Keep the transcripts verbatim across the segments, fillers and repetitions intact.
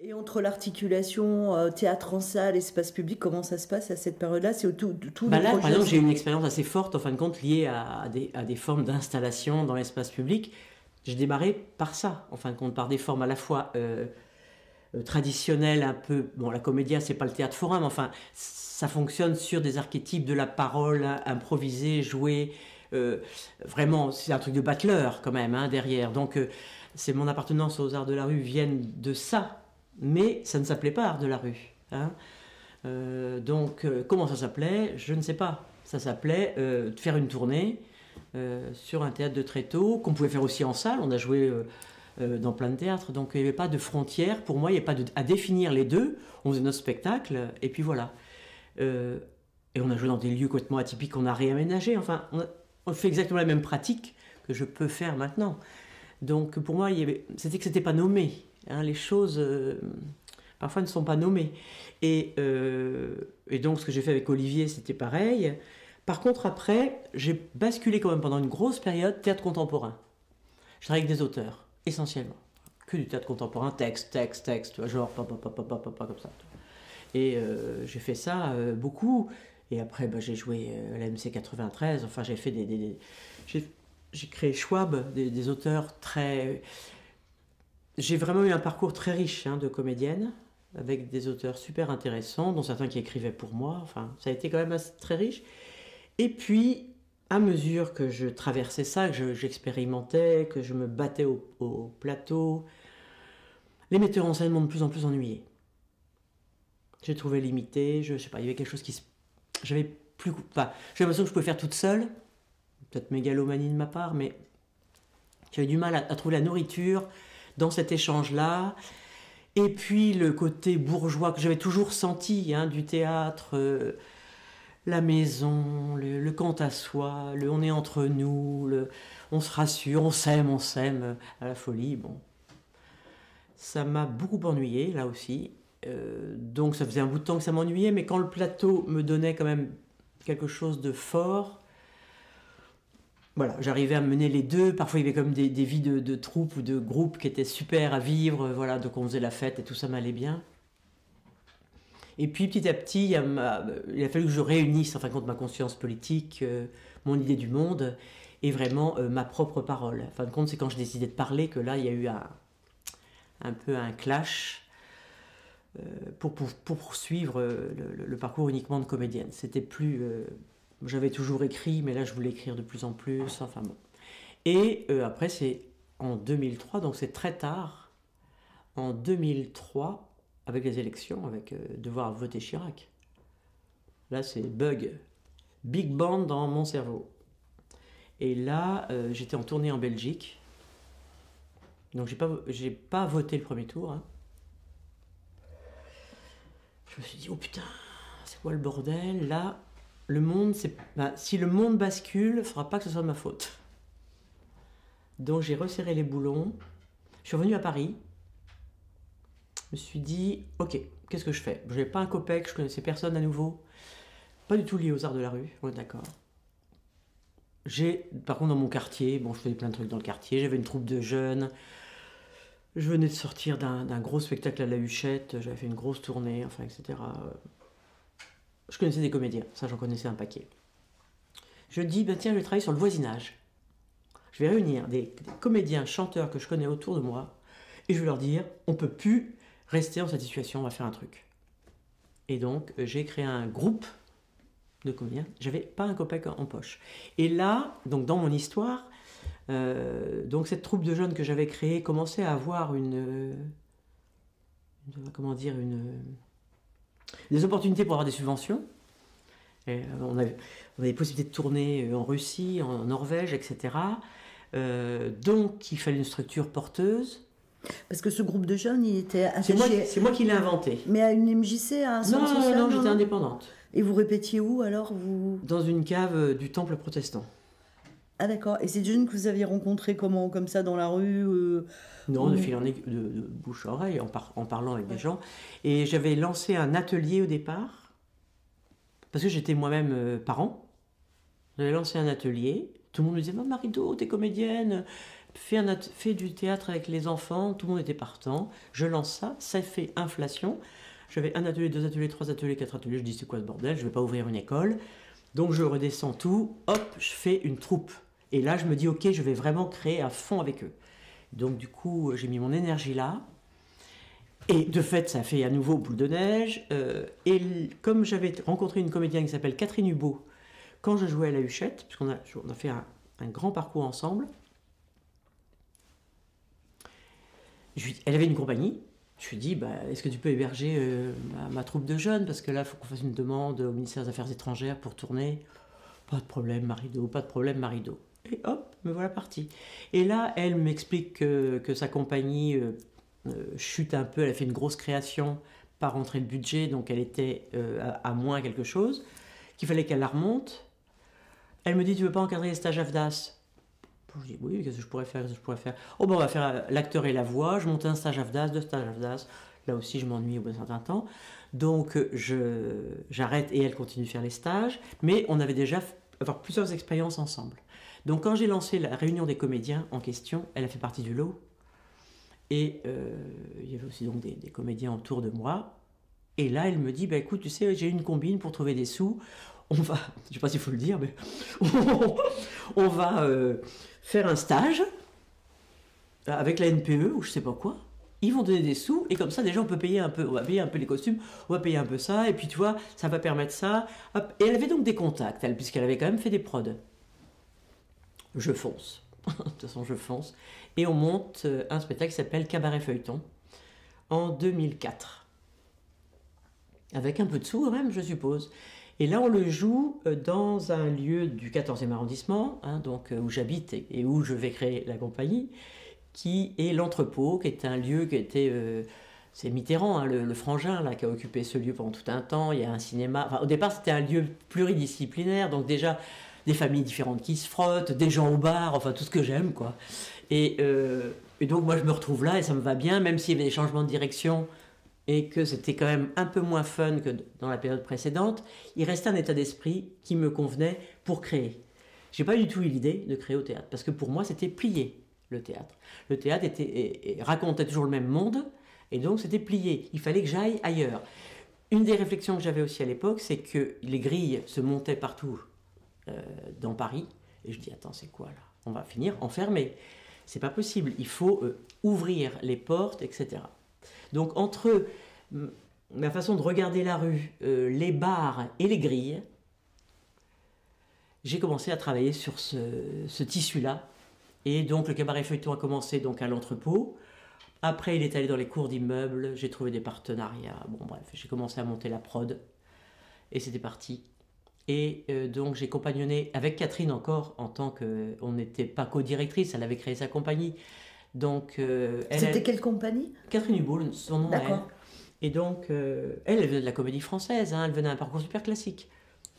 Et entre l'articulation euh, théâtre en salle, espace public, comment ça se passe à cette période-là? C'est tout, tout Bah le là, projet. par exemple, j'ai une expérience assez forte, en fin de compte, liée à, à des, à des formes d'installation dans l'espace public. J'ai démarré par ça, en fin de compte, par des formes à la fois euh, euh, traditionnelles, un peu... Bon, la comédia, c'est pas le théâtre forain, mais enfin, ça fonctionne sur des archétypes de la parole, hein, improvisée, jouée. Euh, vraiment, c'est un truc de battleur, quand même, hein, derrière. Donc, euh, c'est mon appartenance aux arts de la rue viennent de ça. Mais ça ne s'appelait pas art de la rue, hein. Euh, donc, euh, comment ça s'appelait? Je ne sais pas. Ça s'appelait euh, faire une tournée euh, sur un théâtre de Tréteau, qu'on pouvait faire aussi en salle. On a joué euh, euh, dans plein de théâtres, donc il n'y avait pas de frontières. Pour moi, il n'y avait pas de, à définir les deux. On faisait notre spectacle, et puis voilà. Euh, et on a joué dans des lieux complètement atypiques qu'on a réaménagés. Enfin, on, a, on fait exactement la même pratique que je peux faire maintenant. Donc, pour moi, c'était que c'était pas nommé. Hein, les choses... Euh, parfois ne sont pas nommés. Et, euh, et donc ce que j'ai fait avec Olivier, c'était pareil. Par contre, après, j'ai basculé quand même pendant une grosse période théâtre contemporain. Je travaille avec des auteurs, essentiellement. Que du théâtre contemporain, texte, texte, texte, tu vois, genre, papa, papa, papa, papa, comme ça. Et euh, j'ai fait ça euh, beaucoup. Et après, bah, j'ai joué euh, à la M C quatre-vingt-treize. Enfin, j'ai fait des... des, des j'ai créé Schwab, des, des auteurs très... J'ai vraiment eu un parcours très riche hein, de comédienne, avec des auteurs super intéressants, dont certains qui écrivaient pour moi. Enfin, ça a été quand même assez, très riche. Et puis, à mesure que je traversais ça, que j'expérimentais, que je me battais au, au plateau, les metteurs en scène m'ont de plus en plus ennuyé. J'ai trouvé limité, je, je sais pas, il y avait quelque chose qui se... J'avais plus... Enfin, j'ai l'impression que je pouvais faire toute seule, peut-être mégalomanie de ma part, mais j'avais du mal à, à trouver la nourriture dans cet échange-là. Et puis le côté bourgeois que j'avais toujours senti hein, du théâtre, euh, la maison, le, le quant à soi, le on est entre nous, le, on se rassure, on s'aime, on s'aime à la folie. Bon, ça m'a beaucoup ennuyé là aussi. Euh, donc ça faisait un bout de temps que ça m'ennuyait, mais quand le plateau me donnait quand même quelque chose de fort, voilà, j'arrivais à mener les deux. Parfois, il y avait comme des, des vies de, de troupes ou de groupes qui étaient super à vivre. Voilà, donc on faisait la fête et tout ça m'allait bien. Et puis, petit à petit, il a, il a fallu que je réunisse, en fin de compte, ma conscience politique, euh, mon idée du monde et vraiment euh, ma propre parole. En fin de compte, c'est quand j'ai décidé de parler que là, il y a eu un, un peu un clash euh, pour, pour, pour poursuivre le, le, le parcours uniquement de comédienne. C'était plus... Euh, J'avais toujours écrit, mais là je voulais écrire de plus en plus, enfin bon. Et euh, après c'est en deux mille trois, donc c'est très tard, en deux mille trois, avec les élections, avec euh, devoir voter Chirac. Là c'est bug, big bang dans mon cerveau. Et là euh, j'étais en tournée en Belgique, donc j'ai pas, j'ai pas voté le premier tour. Hein. Je me suis dit, oh putain, c'est quoi le bordel là? Le monde, c'est... Bah, si le monde bascule, il ne faudra pas que ce soit de ma faute. Donc j'ai resserré les boulons. Je suis revenu à Paris. Je me suis dit, ok, qu'est-ce que je fais? Je n'avais pas un copec, je connaissais personne à nouveau. Pas du tout lié aux arts de la rue, on est d'accord. J'ai, par contre, dans mon quartier, bon, je faisais plein de trucs dans le quartier. J'avais une troupe de jeunes. Je venais de sortir d'un, d'un gros spectacle à la Huchette. J'avais fait une grosse tournée, enfin, et cetera. Je connaissais des comédiens, ça j'en connaissais un paquet. Je dis, ben tiens, je vais travailler sur le voisinage. Je vais réunir des, des comédiens, chanteurs que je connais autour de moi, et je vais leur dire, on ne peut plus rester dans cette situation, on va faire un truc. Et donc, j'ai créé un groupe de comédiens, j'avais pas un copec en poche. Et là, donc dans mon histoire, euh, donc cette troupe de jeunes que j'avais créée commençait à avoir une, une comment dire, une... des opportunités pour avoir des subventions. Et on, avait, on avait des possibilités de tourner en Russie, en Norvège, et cetera. Euh, donc, il fallait une structure porteuse. Parce que ce groupe de jeunes, il était attaché... C'est moi, c'est moi qui l'ai inventé. Mais à une M J C, à un centre non, social? Non, non, j'étais indépendante. Et vous répétiez où, alors vous... Dans une cave du temple protestant. Ah d'accord. Et c'est des jeunes que vous aviez rencontrés comment, comme ça, dans la rue euh, Non, ou... de fil en aiguille, de, de bouche à oreille, en, par, en parlant avec ouais. des gens. Et j'avais lancé un atelier au départ, parce que j'étais moi-même euh, parent. J'avais lancé un atelier, Tout le monde me disait, oh, Marie-Do, t'es comédienne, fais, un fais du théâtre avec les enfants. Tout le monde était partant. Je lance ça, ça fait inflation. J'avais un atelier, deux ateliers, trois ateliers, quatre ateliers. Je dis, c'est quoi ce bordel? Je ne vais pas ouvrir une école. Donc je redescends tout, hop, je fais une troupe. Et là, je me dis, ok, je vais vraiment créer à fond avec eux. Donc du coup, j'ai mis mon énergie là. Et de fait, ça fait à nouveau boule de neige. Euh, et comme j'avais rencontré une comédienne qui s'appelle Catherine Hubot, quand je jouais à la Huchette, puisqu'on a, on a fait un, un grand parcours ensemble, je lui, elle avait une compagnie. Je lui ai dit, bah, est-ce que tu peux héberger euh, ma, ma troupe de jeunes? Parce que là, il faut qu'on fasse une demande au ministère des Affaires étrangères pour tourner. Pas de problème, Marie-Do, pas de problème, Marie-Do. Et hop, me voilà partie. Et là, elle m'explique que, que sa compagnie... Euh, Euh, chute un peu, elle a fait une grosse création, pas rentrer le budget, donc elle était euh, à, à moins quelque chose, qu'il fallait qu'elle la remonte. Elle me dit, tu veux pas encadrer les stages A F D A S? Je dis, oui, qu'est-ce que je pourrais faire, qu'est-ce que je pourrais faire? Oh ben on va faire euh, l'acteur et la voix, je monte un stage A F D A S, deux stages A F D A S, là aussi je m'ennuie au bout d'un certain temps, donc je, j'arrête et elle continue de faire les stages, mais on avait déjà avoir plusieurs expériences ensemble. Donc quand j'ai lancé la réunion des comédiens en question, elle a fait partie du lot. Et euh, il y avait aussi donc des, des comédiens autour de moi. Et là, elle me dit, bah, écoute, tu sais, j'ai une combine pour trouver des sous. On va, je ne sais pas s'il faut le dire, mais on, on va euh, faire un stage avec la N P E ou je ne sais pas quoi. Ils vont donner des sous et comme ça, déjà, on peut payer un peu, on va payer un peu les costumes, on va payer un peu ça. Et puis, tu vois, ça va permettre ça. Hop. Et elle avait donc des contacts, elle, puisqu'elle avait quand même fait des prods. Je fonce. De toute façon, je fonce. Et on monte un spectacle qui s'appelle Cabaret Feuilleton en deux mille quatre. Avec un peu de sous quand même, je suppose. Et là, on le joue dans un lieu du quatorzième arrondissement, hein, donc, où j'habite et, et où je vais créer la compagnie, qui est l'Entrepôt, qui est un lieu qui était... Euh, c'est Mitterrand, hein, le, le frangin, là, qui a occupé ce lieu pendant tout un temps. Il y a un cinéma... Enfin, au départ, c'était un lieu pluridisciplinaire, donc déjà... des familles différentes qui se frottent, des gens au bar, enfin tout ce que j'aime, quoi. Et, euh, et donc moi je me retrouve là et ça me va bien, même s'il y avait des changements de direction et que c'était quand même un peu moins fun que dans la période précédente, il restait un état d'esprit qui me convenait pour créer. J'ai pas du tout eu l'idée de créer au théâtre, parce que pour moi c'était plié, le théâtre. Le théâtre était, et, et racontait toujours le même monde, et donc c'était plié. Il fallait que j'aille ailleurs. Une des réflexions que j'avais aussi à l'époque, c'est que les grilles se montaient partout Euh, dans Paris, et je dis attends c'est quoi là, on va finir enfermé, c'est pas possible, il faut euh, ouvrir les portes, etc. Donc entre ma façon de regarder la rue, euh, les bars et les grilles, j'ai commencé à travailler sur ce, ce tissu là, et donc le Cabaret Feuilleton a commencé donc à l'Entrepôt. Après il est allé dans les cours d'immeubles, j'ai trouvé des partenariats, bon bref, j'ai commencé à monter la prod et c'était parti. Et euh, donc j'ai compagnonné avec Catherine encore, en tant que... On n'était pas co-directrice, elle avait créé sa compagnie. Donc, euh, elle, C'était elle, quelle compagnie? Catherine Hubot, son nom à elle. Et donc, euh, elle, elle venait de la comédie française, hein, elle venait d'un parcours super classique.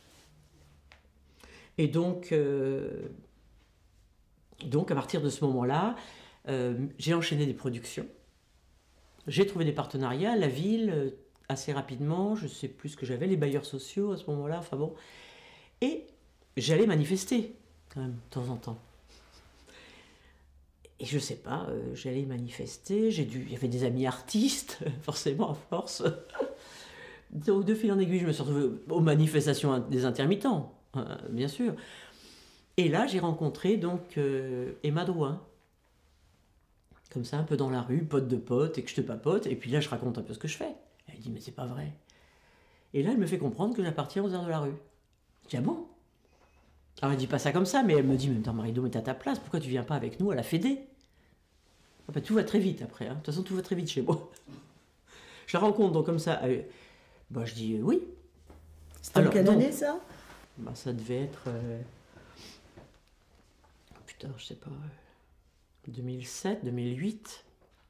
Et donc, euh, donc à partir de ce moment-là, euh, j'ai enchaîné des productions. J'ai trouvé des partenariats, la ville... assez rapidement, je ne sais plus ce que j'avais, les bailleurs sociaux à ce moment-là, enfin bon. Et j'allais manifester, quand même, de temps en temps. Et je ne sais pas, euh, j'allais manifester, j'ai dû, il y avait des amis artistes, forcément, à force. Donc, de fil en aiguille, je me suis retrouvée aux manifestations des intermittents, euh, bien sûr. Et là, j'ai rencontré donc euh, Emma Drouin. Comme ça, un peu dans la rue, pote de pote, et que je te papote, et puis là, je raconte un peu ce que je fais. Elle dit, mais c'est pas vrai. Et là, elle me fait comprendre que j'appartiens aux arts de la rue. Je dis, ah bon? Alors, elle dit pas ça comme ça, mais elle me dit, mais Marie-Do, mais t'es à ta place, pourquoi tu viens pas avec nous à la Fédé? Ah bah, tout va très vite après, hein. De toute façon, tout va très vite chez moi. Je la rencontre donc comme ça. Euh, bah, je dis, euh, oui. C'était en quelle année, ça? Bah, ça devait être... Euh... Oh, putain, je sais pas... deux mille sept, deux mille huit...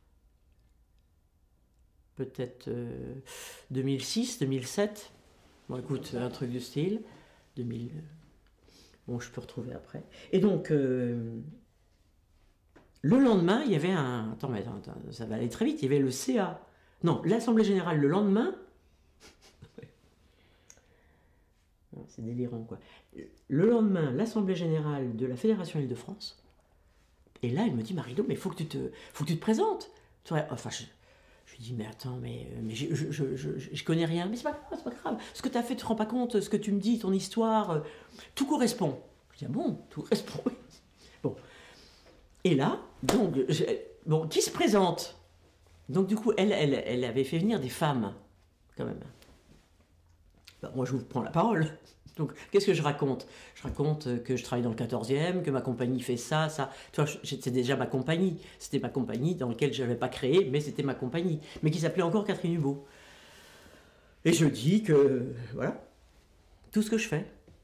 peut-être euh, deux mille six, deux mille sept. Bon, écoute, un truc du style. deux mille. Bon, je peux retrouver après. Et donc, euh, le lendemain, il y avait un... Attends, mais attends, attends, ça va aller très vite. Il y avait le C A. Non, l'Assemblée Générale le lendemain. c'est délirant, quoi. Le lendemain, l'Assemblée Générale de la Fédération Île-de-France, et là, elle me dit, Marie-Do, mais il faut que tu te, faut que tu te présentes. Enfin, je, je lui dis, mais attends, mais, mais je, je, je, je, je connais rien. Mais c'est pas grave, c'est pas grave. Ce que tu as fait, tu te rends pas compte, ce que tu me dis, ton histoire, tout correspond. Je dis, ah bon, tout correspond, oui. Bon. Et là, donc, je, bon, qui se présente? Donc, du coup, elle, elle, elle avait fait venir des femmes, quand même. Ben, moi, je vous prends la parole. Donc, qu'est-ce que je raconte? Je raconte que je travaille dans le quatorzième, que ma compagnie fait ça, ça. Tu vois, c'était déjà ma compagnie. C'était ma compagnie dans laquelle je n'avais pas créé, mais c'était ma compagnie. Mais qui s'appelait encore Catherine Hubault. Et je dis que, voilà, tout ce que je fais.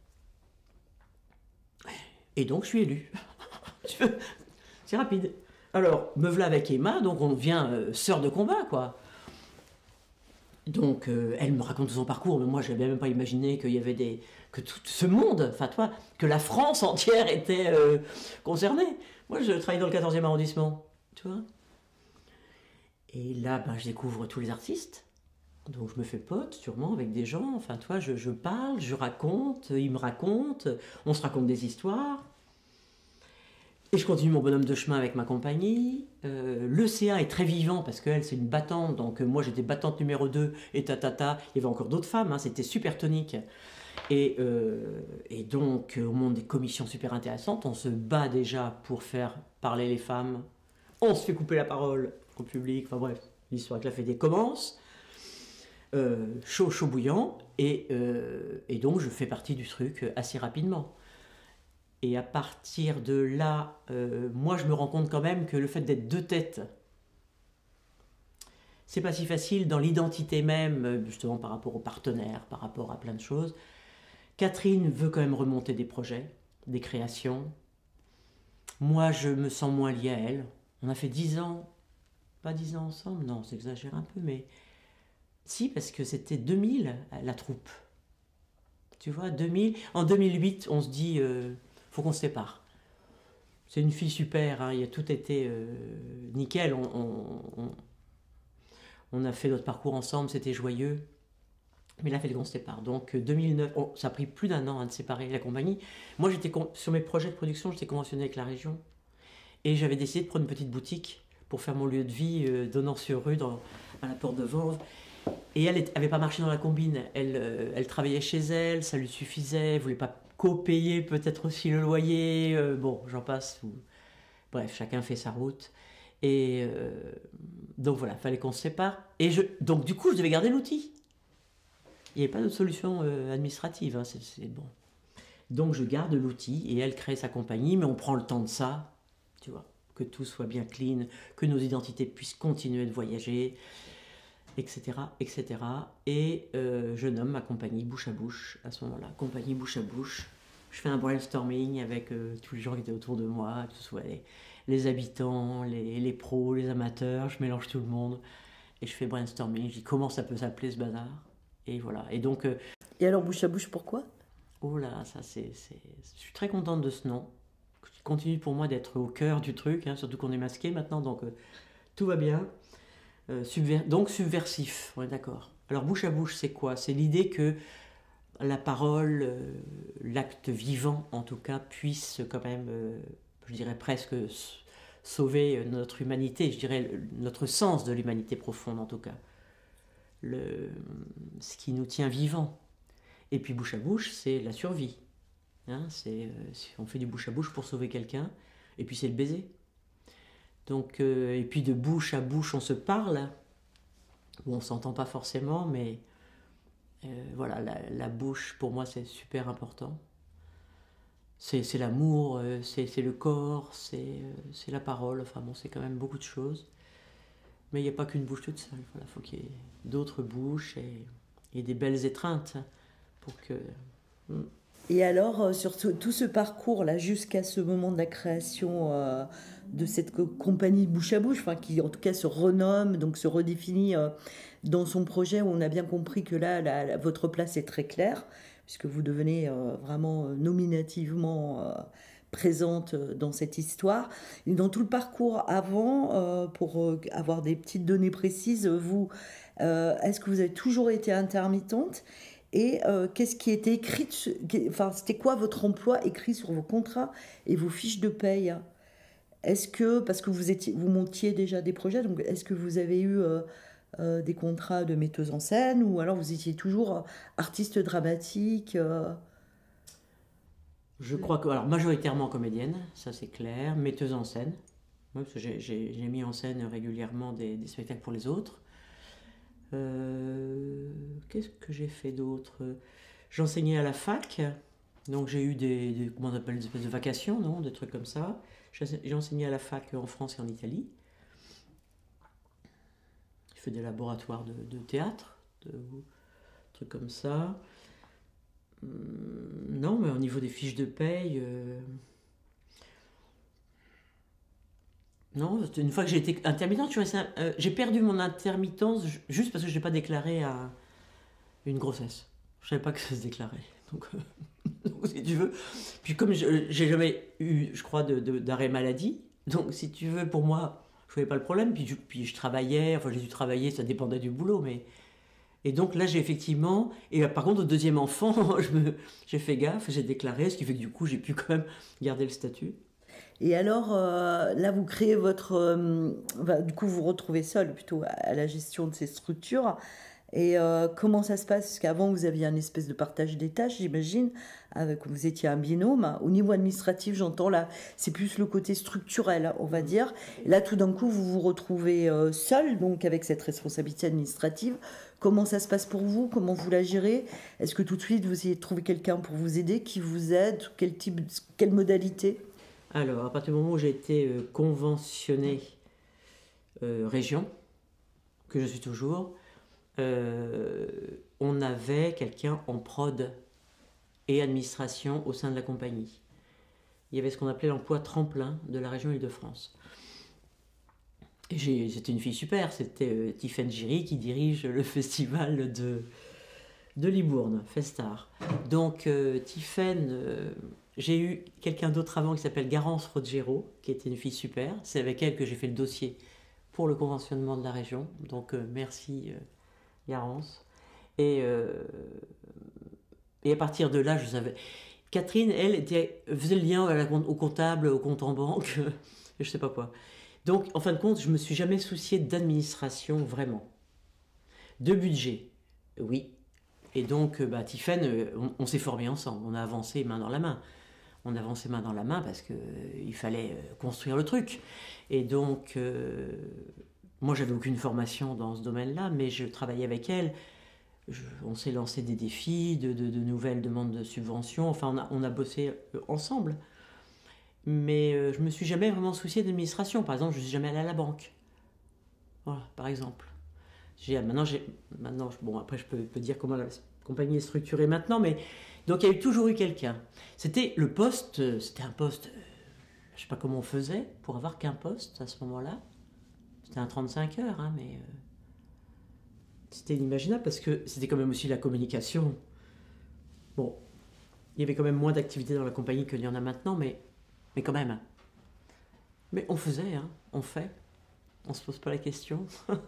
Et donc, je suis élue. C'est rapide. Alors, me voilà avec Emma, donc on devient euh, sœur de combat, quoi. Donc, euh, elle me raconte son parcours, mais moi, je n'avais même pas imaginé qu'il y avait des... que tout ce monde, enfin, toi, que la France entière était euh, concernée. Moi, je travaille dans le quatorzième arrondissement, tu vois. Et là, ben, je découvre tous les artistes. Donc, je me fais pote, sûrement, avec des gens. Enfin, toi, je, je parle, je raconte, ils me racontent, on se raconte des histoires. Et je continue mon bonhomme de chemin avec ma compagnie. Euh, L'E C A est très vivant parce qu'elle, c'est une battante. Donc, euh, moi, j'étais battante numéro deux et tatata. Il y avait encore d'autres femmes, hein, c'était super tonique. Et, euh, et donc, euh, au monde des commissions super intéressantes, on se bat déjà pour faire parler les femmes. On se fait couper la parole au public. Enfin bref, l'histoire avec la Fédé commence. Euh, chaud, chaud bouillant. Et, euh, et donc, je fais partie du truc assez rapidement. Et à partir de là, euh, moi je me rends compte quand même que le fait d'être deux têtes, c'est pas si facile dans l'identité même, justement par rapport aux partenaires, par rapport à plein de choses. Catherine veut quand même remonter des projets, des créations. Moi je me sens moins lié à elle. On a fait dix ans, pas dix ans ensemble, non, c'est exagéré un peu, mais si, parce que c'était deux mille la troupe. Tu vois, deux mille. En deux mille huit, on se dit... Euh, faut qu'on se sépare. C'est une fille super, hein, il a tout été euh, nickel. On, on, on, on a fait notre parcours ensemble, c'était joyeux. Mais là, il fallait qu'on se sépare. Donc deux mille neuf, oh, ça a pris plus d'un an hein, de séparer la compagnie. Moi, j'étais sur mes projets de production, j'étais conventionné avec la région. Et j'avais décidé de prendre une petite boutique pour faire mon lieu de vie, euh, donnant sur rue, dans, à la porte de Vanves. Et elle n'avait pas marché dans la combine. Elle, euh, elle travaillait chez elle, ça lui suffisait, elle voulait pas co-payer peut-être aussi le loyer, euh, bon, j'en passe. Ou... Bref, chacun fait sa route. Et euh, donc voilà, il fallait qu'on se sépare. Et je, donc du coup, je devais garder l'outil. Il n'y avait pas d'autre solution euh, administrative, hein, c'est, c'est bon. Donc je garde l'outil et elle crée sa compagnie, mais on prend le temps de ça, tu vois, que tout soit bien clean, que nos identités puissent continuer de voyager, et cetera, et cetera. Et euh, je nomme ma compagnie Bouche à Bouche à ce moment-là, compagnie Bouche à Bouche. Je fais un brainstorming avec euh, tous les gens qui étaient autour de moi, que ce soit les, les habitants, les, les pros, les amateurs, je mélange tout le monde. Et je fais brainstorming, je dis comment ça peut s'appeler ce bazar. Et voilà. Et donc... Euh, et alors Bouche à Bouche, pourquoi? Oh là, ça c'est, c'est... Je suis très contente de ce nom. Il continue pour moi d'être au cœur du truc, hein, surtout qu'on est masqué maintenant, donc euh, tout va bien. Euh, subver... Donc subversif, on est d'accord. Alors bouche à bouche, c'est quoi? C'est l'idée que la parole, euh, l'acte vivant en tout cas, puisse quand même, euh, je dirais presque, sauver notre humanité, je dirais notre sens de l'humanité profonde en tout cas. Le... Ce qui nous tient vivants. Et puis bouche à bouche, c'est la survie. Hein, c'est, euh, on fait du bouche à bouche pour sauver quelqu'un, et puis c'est le baiser. Donc, euh, et puis de bouche à bouche, on se parle. Bon, on ne s'entend pas forcément, mais euh, voilà, la, la bouche, pour moi, c'est super important. C'est, c'est l'amour, euh, c'est, c'est le corps, c'est, euh, c'est la parole. Enfin bon, c'est quand même beaucoup de choses. Mais il n'y a pas qu'une bouche toute seule. Il voilà, faut qu'il y ait d'autres bouches et, et des belles étreintes pour que... Hmm. Et alors, sur tout, tout ce parcours-là, jusqu'à ce moment de la création euh, de cette co- compagnie Bouche à Bouche, enfin, qui en tout cas se renomme, donc se redéfinit euh, dans son projet, où on a bien compris que là, la, la, votre place est très claire, puisque vous devenez euh, vraiment euh, nominativement euh, présente dans cette histoire. Et dans tout le parcours avant, euh, pour euh, avoir des petites données précises, vous, euh, est-ce que vous avez toujours été intermittente ? Et euh, qu'est-ce qui était écrit, de, enfin, c'était quoi votre emploi écrit sur vos contrats et vos fiches de paye? Est-ce que, parce que vous, étiez, vous montiez déjà des projets, donc est-ce que vous avez eu euh, euh, des contrats de metteuse en scène ou alors vous étiez toujours artiste dramatique euh... Je crois que, alors majoritairement comédienne, ça c'est clair, metteuse en scène, oui, parce que j'ai, j'ai, j'ai mis en scène régulièrement des, des spectacles pour les autres. Euh, qu'est-ce que j'ai fait d'autre? J'enseignais à la fac, donc j'ai eu des, des comment on appelle, des espèces de vacations, non, des trucs comme ça. J'ai enseigné à la fac en France et en Italie. J'ai fait des laboratoires de, de théâtre, de trucs comme ça. Non, mais au niveau des fiches de paye, euh... non, une fois que j'ai été intermittente, tu vois, euh, j'ai perdu mon intermittence juste parce que je n'ai pas déclaré à une grossesse. Je ne savais pas que ça se déclarait. Donc, euh, donc, si tu veux. Puis comme je j'ai jamais eu, je crois, de, de, d'arrêt maladie, donc si tu veux, pour moi, je ne voyais pas le problème. Puis je, puis je travaillais, enfin j'ai dû travailler, ça dépendait du boulot, mais... Et donc là, j'ai effectivement... Et là, par contre, au deuxième enfant, je me, j'ai fait gaffe, j'ai déclaré, ce qui fait que du coup, j'ai pu quand même garder le statut. Et alors, euh, là, vous créez votre... Euh, bah, du coup, vous vous retrouvez seul plutôt à la gestion de ces structures. Et euh, comment ça se passe? Parce qu'avant, vous aviez un espèce de partage des tâches, j'imagine, avec vous étiez un binôme. Au niveau administratif, j'entends là, c'est plus le côté structurel, on va dire. Et là, tout d'un coup, vous vous retrouvez euh, seul, donc avec cette responsabilité administrative. Comment ça se passe pour vous? Comment vous la gérez? Est-ce que tout de suite, vous essayez de trouver quelqu'un pour vous aider, qui vous aide? Quel type, quelle modalité? Alors, à partir du moment où j'ai été euh, conventionné euh, région, que je suis toujours, euh, on avait quelqu'un en prod et administration au sein de la compagnie. Il y avait ce qu'on appelait l'emploi tremplin de la région Île-de-France. Et j'ai, c'était une fille super, c'était euh, Tiffaine Giry qui dirige le festival de, de Libourne, Festar. Donc euh, Tiffaine, euh, j'ai eu quelqu'un d'autre avant qui s'appelle Garance Rogero, qui était une fille super. C'est avec elle que j'ai fait le dossier pour le conventionnement de la région. Donc euh, merci euh, Garance. Et, euh, et à partir de là, je savais... Catherine, elle, était, faisait le lien à la, au comptable, au compte en banque, je sais pas quoi. Donc, en fin de compte, je me suis jamais soucié d'administration, vraiment. De budget, oui. Et donc, bah, Tiffaine, on, on s'est formés ensemble. On a avancé main dans la main. On a avancé main dans la main parce qu'il euh, fallait construire le truc. Et donc, euh, moi, j'avais aucune formation dans ce domaine-là, mais je travaillais avec elle. Je, on s'est lancé des défis, de, de, de nouvelles demandes de subventions. Enfin, on a, on a bossé ensemble. Mais euh, je me suis jamais vraiment soucié d'administration. Par exemple, je suis jamais allé à la banque. Voilà, par exemple. J'ai, maintenant, j'ai, maintenant, bon, après, je peux, peux dire comment la compagnie est structurée maintenant, mais donc il y a eu, toujours eu quelqu'un. C'était le poste, c'était un poste, je sais pas comment on faisait pour avoir qu'un poste à ce moment-là. C'était un trente-cinq heures, hein, mais euh, c'était inimaginable parce que c'était quand même aussi la communication. Bon, il y avait quand même moins d'activité dans la compagnie qu'il y en a maintenant, mais Mais quand même. Mais on faisait, hein, on fait. On se pose pas la question.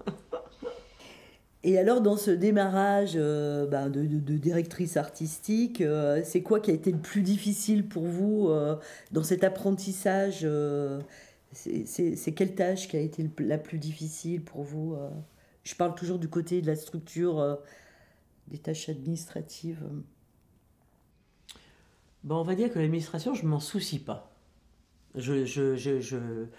Et alors, dans ce démarrage euh, ben de, de, de directrice artistique, euh, c'est quoi qui a été le plus difficile pour vous euh, dans cet apprentissage euh, c'est, c'est, c'est quelle tâche qui a été la plus difficile pour vous euh Je parle toujours du côté de la structure, euh, des tâches administratives. Bon, on va dire que l'administration, je m'en soucie pas. Je, je, je, je,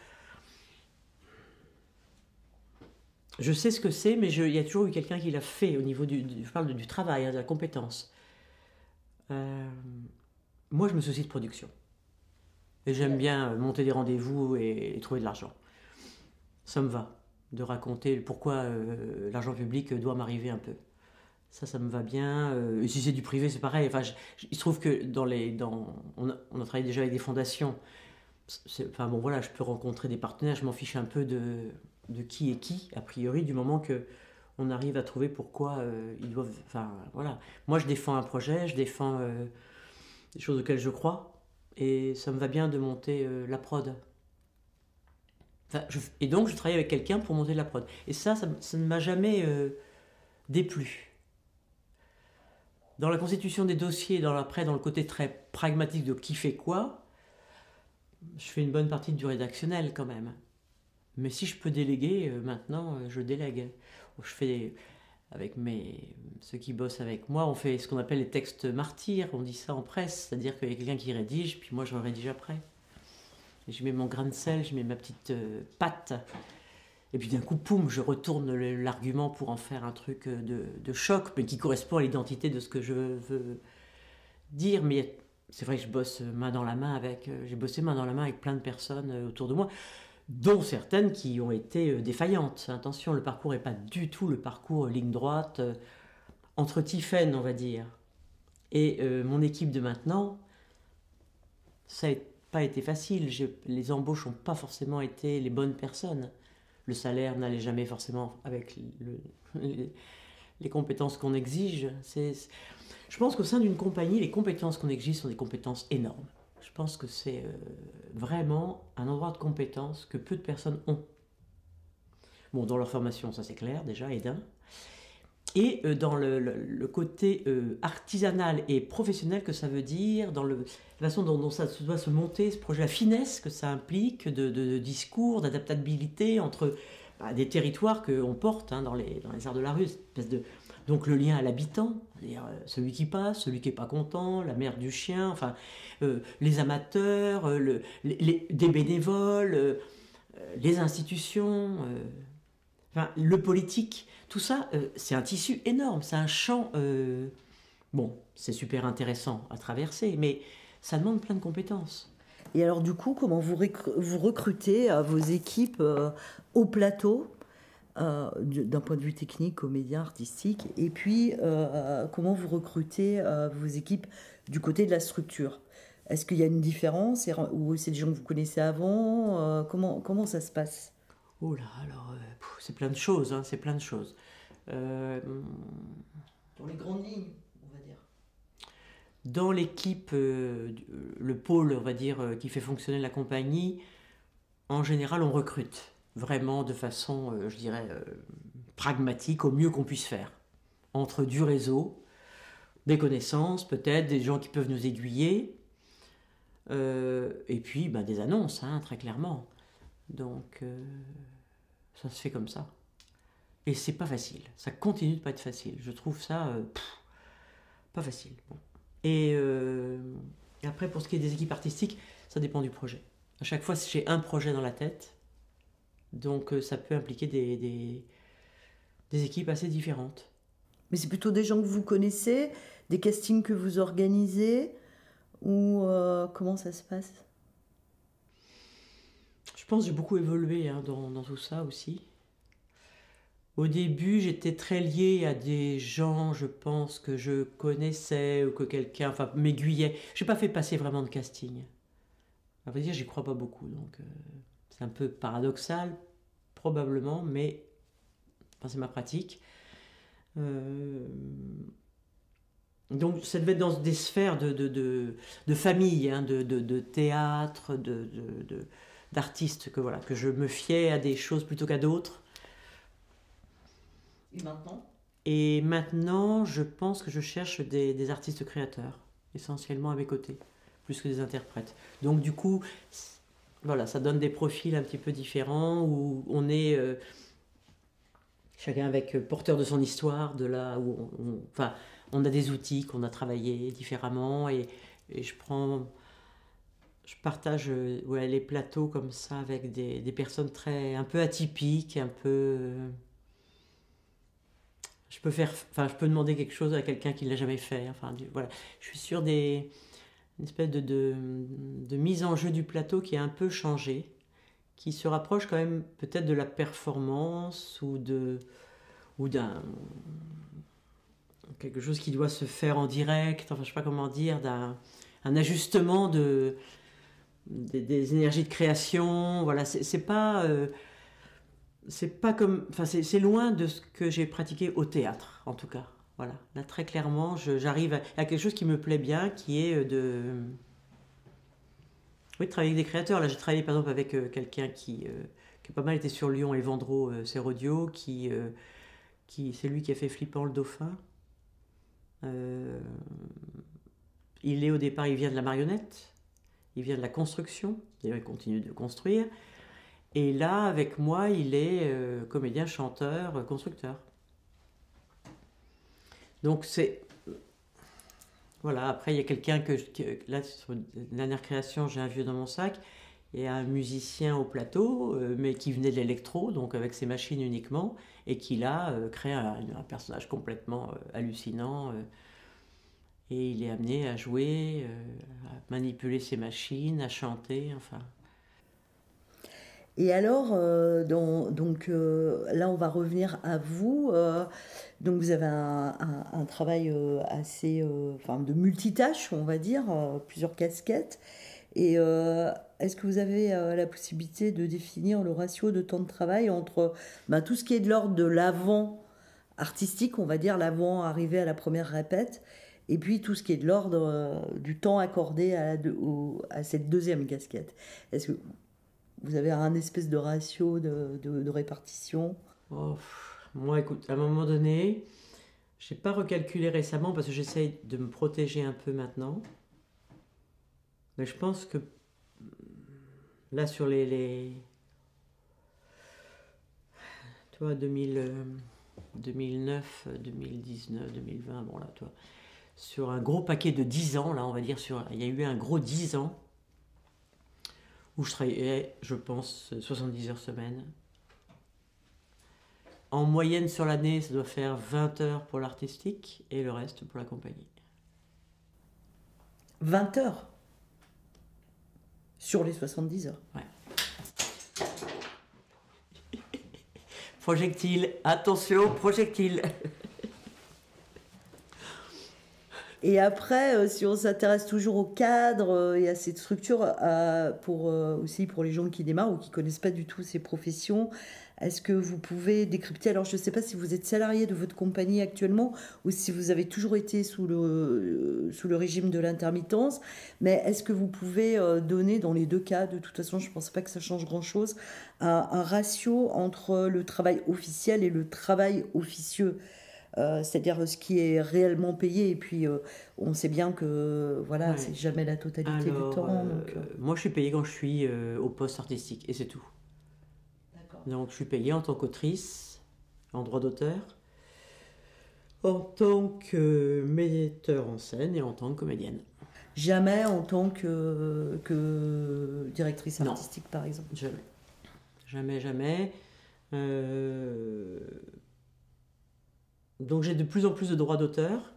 je sais ce que c'est, mais je, il y a toujours eu quelqu'un qui l'a fait au niveau du, du je parle du travail, hein, de la compétence. Euh, moi, je me soucie de production. Et j'aime bien monter des rendez-vous et, et trouver de l'argent. Ça me va de raconter pourquoi euh, l'argent public doit m'arriver un peu. Ça, ça me va bien. Euh, et si c'est du privé, c'est pareil. Enfin, je, je, il se trouve que dans les, dans, on, a, on a travaillé déjà avec des fondations. C'est, enfin bon, voilà, je peux rencontrer des partenaires. Je m'en fiche un peu de, de qui est qui, a priori, du moment que on arrive à trouver pourquoi euh, ils doivent. Enfin, voilà. Moi, je défends un projet, je défends euh, des choses auxquelles je crois, et ça me va bien de monter euh, la prod. Enfin, je, et donc, je travaille avec quelqu'un pour monter la prod. Et ça, ça, ça ne m'a jamais euh, déplu. Dans la constitution des dossiers, dans, après, dans le côté très pragmatique de qui fait quoi, je fais une bonne partie du rédactionnel quand même. Mais si je peux déléguer, euh, maintenant, euh, je délègue. Je fais, avec mes, ceux qui bossent avec moi, on fait ce qu'on appelle les textes martyrs, on dit ça en presse, c'est-à-dire qu'il y a quelqu'un qui rédige, puis moi je rédige après. Et je mets mon grain de sel, je mets ma petite euh, patte, et puis d'un coup, poum, je retourne l'argument pour en faire un truc de, de choc, mais qui correspond à l'identité de ce que je veux dire. Mais c'est vrai que je bosse main dans la main avec, j'ai bossé main dans la main avec plein de personnes autour de moi, dont certaines qui ont été défaillantes. Attention, le parcours n'est pas du tout le parcours ligne droite, euh, entre Tiphaine, on va dire, et euh, mon équipe de maintenant, ça n'a pas été facile. Les embauches n'ont pas forcément été les bonnes personnes. Le salaire n'allait jamais forcément avec le, les, les compétences qu'on exige. C'est, je pense qu'au sein d'une compagnie, les compétences qu'on exige sont des compétences énormes. Je pense que c'est euh, vraiment un endroit de compétences que peu de personnes ont. Bon, dans leur formation, ça c'est clair déjà, et d'un. Et euh, dans le, le, le côté euh, artisanal et professionnel que ça veut dire, dans le, la façon dont, dont ça doit se monter, ce projet, la finesse que ça implique de, de, de discours, d'adaptabilité entre bah, des territoires qu'on porte hein, dans, les, dans les arts de la rue, espèce de, donc le lien à l'habitant, c'est-à-dire euh, celui qui passe, celui qui n'est pas content, la mère du chien, enfin euh, les amateurs, euh, le, les, les, des bénévoles, euh, les institutions, euh, enfin, le politique. Tout ça, euh, c'est un tissu énorme, c'est un champ, euh, bon, c'est super intéressant à traverser, mais ça demande plein de compétences. Et alors du coup, comment vous, vous recrutez euh, vos équipes euh, au plateau, euh, d'un point de vue technique, comédien, artistique, et puis euh, comment vous recrutez euh, vos équipes du côté de la structure? Est-ce qu'il y a une différence, ou c'est des gens que vous connaissez avant? euh, comment, comment ça se passe? Oh là, alors, euh, c'est plein de choses, hein, c'est plein de choses. Euh, Dans les grandes lignes, on va dire. Dans l'équipe, euh, le pôle, on va dire, euh, qui fait fonctionner la compagnie, en général, on recrute vraiment de façon, euh, je dirais, euh, pragmatique, au mieux qu'on puisse faire. Entre du réseau, des connaissances, peut-être, des gens qui peuvent nous aiguiller, euh, et puis ben, des annonces, hein, très clairement. Donc, euh, ça se fait comme ça. Et c'est pas facile. Ça continue de pas être facile. Je trouve ça euh, pff, pas facile. Bon. Et euh, après, pour ce qui est des équipes artistiques, ça dépend du projet. À chaque fois, j'ai un projet dans la tête. Donc, euh, ça peut impliquer des, des, des équipes assez différentes. Mais c'est plutôt des gens que vous connaissez, des castings que vous organisez, ou euh, comment ça se passe? Je pense que j'ai beaucoup évolué hein, dans, dans tout ça aussi. Au début, j'étais très liée à des gens, je pense, que je connaissais ou que quelqu'un enfin, m'aiguillait. Je n'ai pas fait passer vraiment de casting. À vrai dire, j'y crois pas beaucoup. Donc, euh, c'est un peu paradoxal, probablement, mais enfin, c'est ma pratique. Euh, donc, ça devait être dans des sphères de, de, de, de famille, hein, de, de, de théâtre, de, de, de, d'artistes, que, voilà, que je me fiais à des choses plutôt qu'à d'autres. Et maintenant? Et maintenant, je pense que je cherche des, des artistes créateurs, essentiellement à mes côtés, plus que des interprètes. Donc du coup, voilà, ça donne des profils un petit peu différents, où on est euh, chacun avec euh, porteur de son histoire, de là où on, on, enfin, on a des outils qu'on a travaillés différemment, et, et je prends... Je partage euh, ouais, les plateaux comme ça avec des, des personnes très, un peu atypiques, un peu... Euh, Je peux, faire, enfin, je peux demander quelque chose à quelqu'un qui ne l'a jamais fait. Enfin, du, voilà. Je suis sur des, une espèce de, de, de mise en jeu du plateau qui a un peu changé, qui se rapproche quand même peut-être de la performance ou de ou d'un quelque chose qui doit se faire en direct. Enfin, je sais pas comment dire, d'un un ajustement de des, des énergies de création. Voilà, c'est, c'est pas euh, c'est pas comme, enfin c'est, c'est loin de ce que j'ai pratiqué au théâtre, en tout cas. Voilà, là très clairement, je, j'arrive à, à quelque chose qui me plaît bien, qui est de, oui, de travailler avec des créateurs. Là, j'ai travaillé par exemple avec euh, quelqu'un qui, euh, qui a pas mal été sur Lyon et Vendreau, euh, Sérodio, qui, euh, qui, c'est lui qui a fait Flippant le Dauphin. Euh, il est au départ, il vient de la marionnette, il vient de la construction, d'ailleurs il continue de construire. Et là, avec moi, il est euh, comédien, chanteur, constructeur. Donc c'est... Voilà, après il y a quelqu'un que... que là, sur la dernière création, j'ai un vieux dans mon sac, et un musicien au plateau, euh, mais qui venait de l'électro, donc avec ses machines uniquement, et qui là euh, crée un, un personnage complètement euh, hallucinant. Euh, et il est amené à jouer, euh, à manipuler ses machines, à chanter, enfin... Et alors, euh, dans- donc euh, là, on va revenir à vous. Euh, donc, vous avez un, un- un travail euh, assez, euh, enfin, de multitâche, on va dire, euh, plusieurs casquettes. Et euh, est-ce que vous avez euh, la possibilité de définir le ratio de temps de travail entre ben, tout ce qui est de l'ordre de l'avant artistique, on va dire, l'avant arrivé à la première répète, et puis tout ce qui est de l'ordre euh, du temps accordé à, la deux- au- à cette deuxième casquette? Est-ce que vous avez un espèce de ratio de, de- de répartition? Oh, pff, moi, écoute, à un moment donné, je n'ai pas recalculé récemment parce que j'essaye de me protéger un peu maintenant. Mais je pense que là, sur les, les tu vois, deux mille, euh, deux mille neuf, deux mille dix-neuf, deux mille vingt, bon là, toi, sur un gros paquet de dix ans, là, on va dire, sur, il y a eu un gros dix ans où je travaillais, je pense, soixante-dix heures semaine. En moyenne sur l'année, ça doit faire vingt heures pour l'artistique et le reste pour la compagnie. vingt heures sur les soixante-dix heures. Ouais. Projectile, attention, projectile. Et après, euh, si on s'intéresse toujours au cadre euh, et à cette structure, euh, pour, euh, aussi pour les gens qui démarrent ou qui ne connaissent pas du tout ces professions, est-ce que vous pouvez décrypter? Alors, je ne sais pas si vous êtes salarié de votre compagnie actuellement ou si vous avez toujours été sous le, euh, sous le régime de l'intermittence, mais est-ce que vous pouvez euh, donner, dans les deux cas, de toute façon, je ne pense pas que ça change grand-chose, un, un ratio entre le travail officiel et le travail officieux? Euh, c'est-à-dire ce qui est réellement payé, et puis euh, on sait bien que voilà, Ouais. c'est jamais la totalité Alors, du temps. euh, donc, euh, moi, je suis payée quand je suis euh, au poste artistique et c'est tout. D'accord. Donc, je suis payée en tant qu'autrice, en droit d'auteur, en tant que metteur en scène et en tant que comédienne. Jamais en tant que, que directrice Non. artistique, par exemple. Jamais. Jamais, jamais. Euh, Donc, j'ai de plus en plus de droits d'auteur.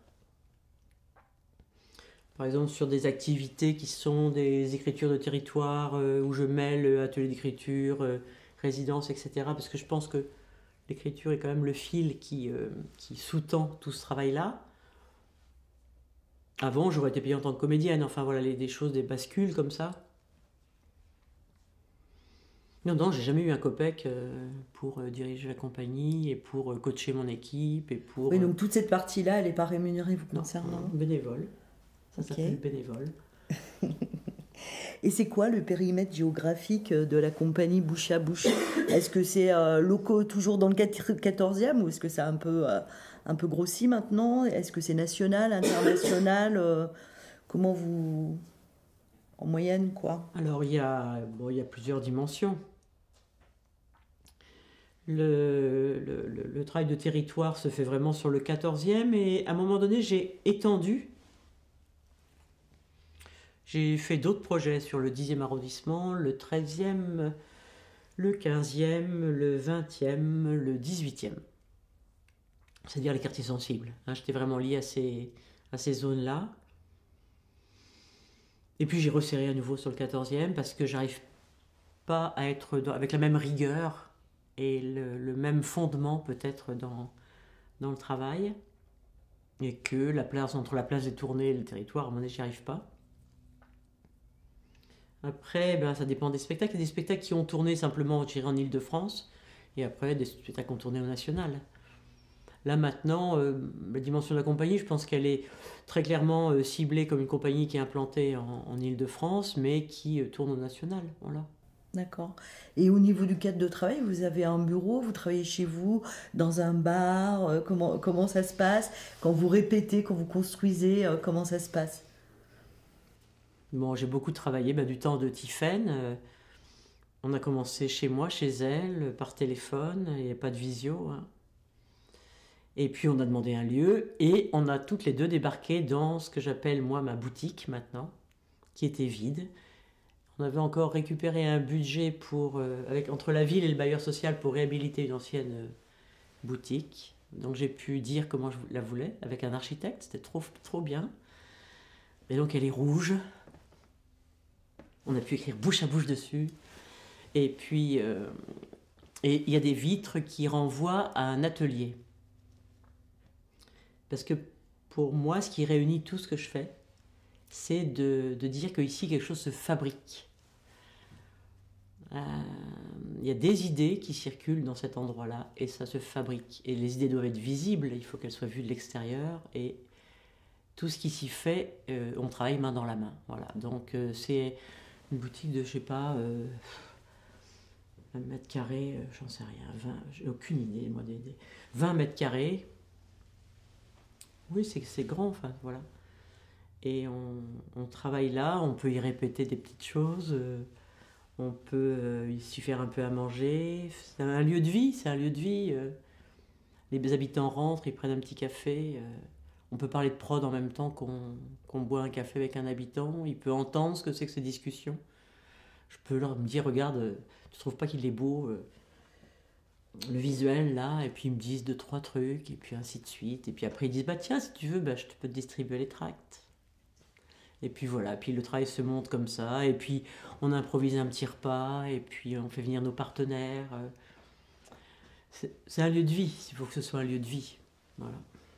Par exemple, sur des activités qui sont des écritures de territoire, euh, où je mêle euh, atelier d'écriture, euh, résidence, et cetera. Parce que je pense que l'écriture est quand même le fil qui, euh, qui sous-tend tout ce travail-là. Avant, j'aurais été payée en tant que comédienne. Enfin, voilà, les, des choses, des bascules comme ça. Non, non, j'ai jamais eu un copec euh, pour euh, diriger la compagnie et pour euh, coacher mon équipe et pour... Oui, euh, donc toute cette partie-là, elle n'est pas rémunérée vous non, concernant. bénévole. Ça Ok. s'appelle bénévole. Et c'est quoi le périmètre géographique de la compagnie Bouche à Bouche? Est-ce que c'est euh, locaux toujours dans le quatorzième ou est-ce que ça a un peu, euh, un peu grossi maintenant? Est-ce que c'est national, international? euh, Comment vous... En moyenne, quoi? Alors, il y a, bon, il y a plusieurs dimensions. Le, le, le- le travail de territoire se fait vraiment sur le quatorzième et à un moment donné, j'ai étendu. J'ai fait d'autres projets sur le dixième arrondissement, le treizième, le quinzième, le vingtième, le dix-huitième. C'est-à-dire les quartiers sensibles. Hein, j'étais vraiment lié à ces, à ces zones-là. Et puis j'ai resserré à nouveau sur le quatorzième parce que j'arrive pas à être dans- avec la même rigueur et le, le même fondement peut-être dans, dans le travail. Et que la place, entre la place des tournées et le territoire, à un moment donné, j'y arrive pas. Après, ben, ça dépend des spectacles. Il y a des spectacles qui ont tourné simplement, je dirais, en Île-de-France. Et après, des spectacles qui ont tourné au national. Là maintenant, euh, la dimension de la compagnie, je pense qu'elle est très clairement euh, ciblée comme une compagnie qui est implantée en, en Île-de-France, mais qui euh, tourne au national. Voilà. D'accord. Et au niveau du cadre de travail, vous avez un bureau, vous travaillez chez vous, dans un bar, euh, comment, comment ça se passe? Quand vous répétez, quand vous construisez, euh, comment ça se passe? Bon, j'ai beaucoup travaillé, bah, du temps de Tiffaine. euh, on a commencé chez moi, chez elle, euh, par téléphone, il n'y a pas de visio, hein. Et puis on a demandé un lieu et on a toutes les deux débarqué dans ce que j'appelle moi ma boutique maintenant, qui était vide. On avait encore récupéré un budget pour, euh, avec, entre la ville et le bailleur social pour réhabiliter une ancienne euh, boutique. Donc j'ai pu dire comment je la voulais avec un architecte, c'était trop, trop bien. Et donc elle est rouge. On a pu écrire bouche à bouche dessus. Et puis euh, et il y a des vitres qui renvoient à un atelier. Parce que pour moi, ce qui réunit tout ce que je fais, c'est de, de dire qu'ici, quelque chose se fabrique. Euh, Il y a des idées qui circulent dans cet endroit-là et ça se fabrique. Et les idées doivent être visibles, il faut qu'elles soient vues de l'extérieur. Et tout ce qui s'y fait, euh, on travaille main dans la main. Voilà. Donc euh, c'est une boutique de, je sais pas, euh, un mètre carré, euh, j'en sais rien, vingt, j'ai aucune idée, moi, des, des vingt mètres carrés. Oui, c'est c'est grand, enfin, voilà. Et on, on travaille là, on peut y répéter des petites choses, euh, on peut euh, y s'y faire un peu à manger. C'est un lieu de vie, c'est un lieu de vie. euh. Les habitants rentrent, ils prennent un petit café. euh. On peut parler de prod en même temps qu'on qu'on boit un café avec un habitant. Il peut entendre ce que c'est que ces discussions. Je peux leur dire, regarde, euh, tu trouves pas qu'il est beau, euh, le visuel là, et puis ils me disent deux, trois trucs, et puis ainsi de suite. Et puis après ils disent, bah tiens, si tu veux, bah, je te peux te distribuer les tracts. Et puis voilà, puis le travail se monte comme ça, et puis on improvise un petit repas, et puis on fait venir nos partenaires. euh. C'est c'est un lieu de vie, il faut que ce soit un lieu de vie. Voilà.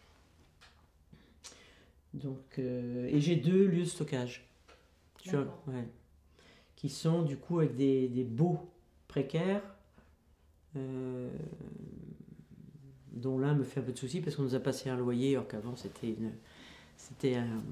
Donc, euh, et j'ai deux lieux de stockage. Je suis un- D'accord. ouais, qui sont du coup avec des, des baux précaires, euh, dont l'un me fait un peu de soucis parce qu'on nous a passé un loyer, alors qu'avant c'était une, c'était un,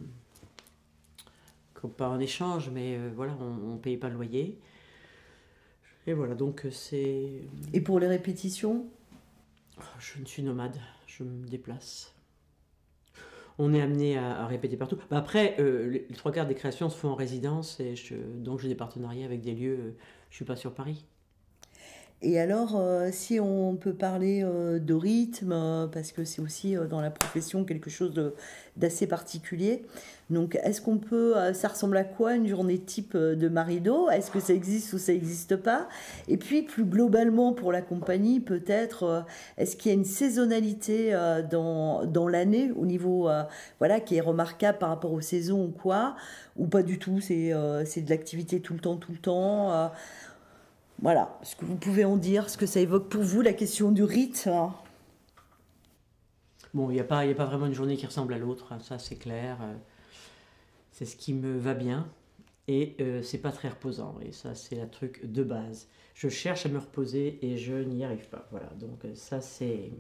pas un échange, mais euh, voilà, on ne payait pas le loyer. Et voilà, donc euh, c'est. Et pour les répétitions? Je ne suis nomade, je me déplace. On est amené à, à répéter partout. Bah après, euh, les, les trois quarts des créations se font en résidence, et je, donc j'ai des partenariats avec des lieux. euh, je suis pas sur Paris. Et alors, euh, si on peut parler euh, de rythme, euh, parce que c'est aussi euh, dans la profession quelque chose de- d'assez particulier. Donc, est-ce qu'on peut, euh, ça ressemble à quoi une journée type euh, de Marido? Est-ce que ça existe ou ça n'existe pas? Et puis, plus globalement pour la compagnie, peut-être, euh, est-ce qu'il y a une saisonnalité euh, dans, dans l'année au niveau, euh, voilà, qui est remarquable par rapport aux saisons ou quoi? Ou pas du tout, c'est euh, c'est de l'activité tout le temps, tout le temps. euh, voilà, ce que vous pouvez en dire, ce que ça évoque pour vous, la question du rythme, hein. Bon, il n'y a pas, il y a pas vraiment une journée qui ressemble à l'autre, hein, ça c'est clair. euh, C'est ce qui me va bien. Et euh, c'est pas très reposant. Et ça, c'est un truc de base. Je cherche à me reposer et je n'y arrive pas. Voilà, donc euh, ça, c'est.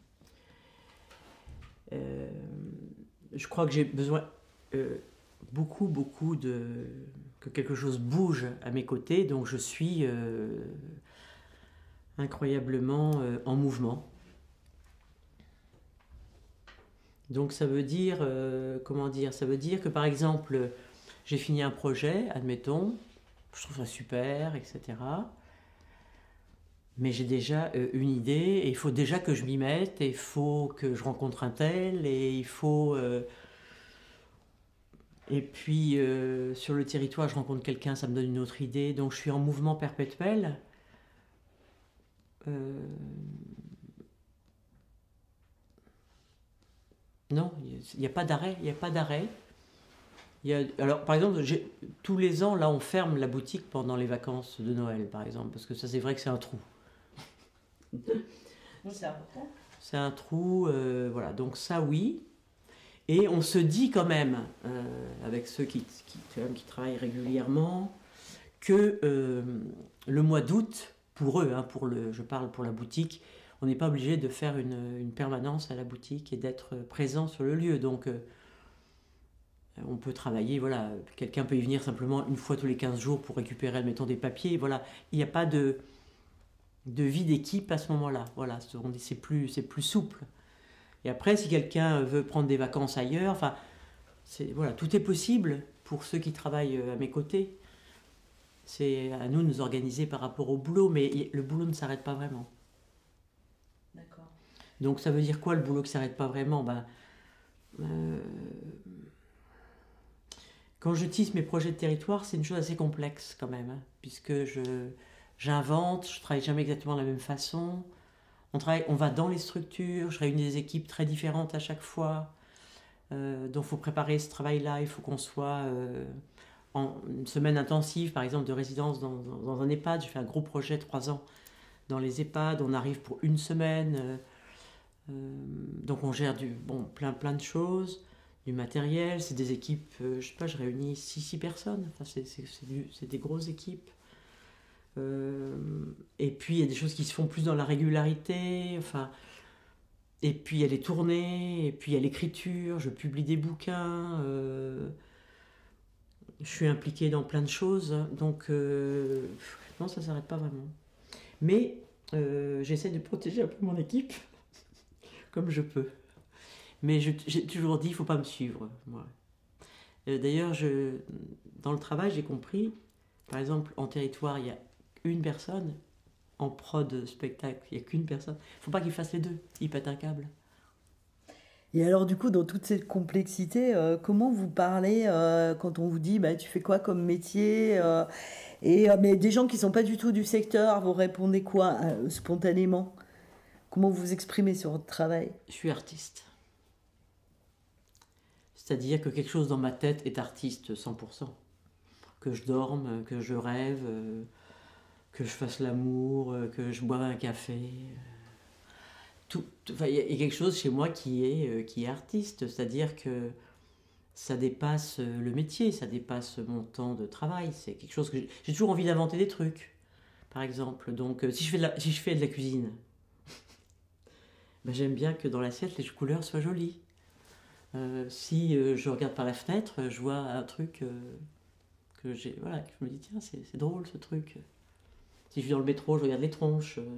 euh, je crois que j'ai besoin euh, beaucoup, beaucoup de. Que quelque chose bouge à mes côtés. Donc je suis euh, incroyablement euh, en mouvement. Donc ça veut dire. euh, comment dire? Ça veut dire que par exemple, j'ai fini un projet, admettons. Je trouve ça super, et cetera. Mais j'ai déjà euh, une idée, et il faut déjà que je m'y mette, et il faut que je rencontre un tel, et il faut... euh, et puis euh, sur le territoire, je rencontre quelqu'un, ça me donne une autre idée, donc je suis en mouvement perpétuel. Euh, non, il n'y a pas d'arrêt, il n'y a pas d'arrêt. Il y a, alors par exemple, j'ai- tous les ans, là, on ferme la boutique pendant les vacances de Noël, par exemple, parce que ça, c'est vrai que c'est un trou. C'est important. C'est un trou, euh, voilà, donc ça, oui. Et on se dit quand même, euh, avec ceux qui, qui, quand même, qui travaillent régulièrement, que euh, le mois d'août, pour eux, hein, pour le, je parle pour la boutique, on n'est pas obligé de faire une, une permanence à la boutique et d'être présent sur le lieu. Donc, euh, On peut travailler, voilà, quelqu'un peut y venir simplement une fois tous les quinze jours pour récupérer, admettons, des papiers. Voilà, il n'y a pas de, de vie d'équipe à ce moment-là. Voilà, c'est plus, c'est plus souple. Et après, si quelqu'un veut prendre des vacances ailleurs, enfin, voilà, tout est possible pour ceux qui travaillent à mes côtés. C'est à nous de nous organiser par rapport au boulot, mais le boulot ne s'arrête pas vraiment. D'accord. Donc ça veut dire quoi le boulot qui ne s'arrête pas vraiment? Ben, euh, Quand je tisse mes projets de territoire, c'est une chose assez complexe quand même, hein, puisque je, j'invente, je travaille jamais exactement de la même façon. On, travaille, on va dans les structures, je réunis des équipes très différentes à chaque fois. Euh, donc il faut préparer ce travail-là, il faut qu'on soit euh, en une semaine intensive, par exemple, de résidence dans, dans, dans un EHPAD. J'ai fait un gros projet de trois ans dans les EHPAD, on arrive pour une semaine. Euh, euh, donc on gère du, bon, plein, plein de choses. Du matériel, c'est des équipes, euh, je sais pas, je réunis six personnes, enfin, c'est, c'est, c'est, du, c'est des grosses équipes. Euh, et puis il y a des choses qui se font plus dans la régularité, enfin, et puis il y a les tournées, et puis il y a l'écriture, je publie des bouquins, euh, je suis impliquée dans plein de choses, donc euh, non, ça ne s'arrête pas vraiment. Mais euh, j'essaie de protéger un peu mon équipe, comme je peux. Mais je, j'ai toujours dit, il ne faut pas me suivre. Moi. Euh, d'ailleurs, je, dans le travail, j'ai compris, par exemple, en territoire, il y a une personne, en prod spectacle, il n'y a qu'une personne. Il ne faut pas qu'il fasse les deux, il pète un câble. Et alors, du coup, dans toute cette complexité, euh, comment vous parlez euh, quand on vous dit bah, tu fais quoi comme métier euh, et, euh, mais des gens qui ne sont pas du tout du secteur, vous répondez quoi euh, spontanément? Comment vous vous exprimez sur votre travail? Je suis artiste. C'est-à-dire que quelque chose dans ma tête est artiste cent pour cent. Que je dorme, que je rêve, que je fasse l'amour, que je boive un café. Tout, tout, enfin, il y a quelque chose chez moi qui est, qui est artiste. C'est-à-dire que ça dépasse le métier, ça dépasse mon temps de travail. C'est quelque chose que j'ai, j'ai toujours envie d'inventer des trucs, par exemple. Donc si je fais de la, si je fais de la cuisine, ben, j'aime bien que dans l'assiette, les couleurs soient jolies. Euh, si euh, je regarde par la fenêtre, je vois un truc euh, que j'ai, voilà, que je me dis tiens c'est, c'est drôle ce truc. Si je suis dans le métro, je regarde les tronches, euh,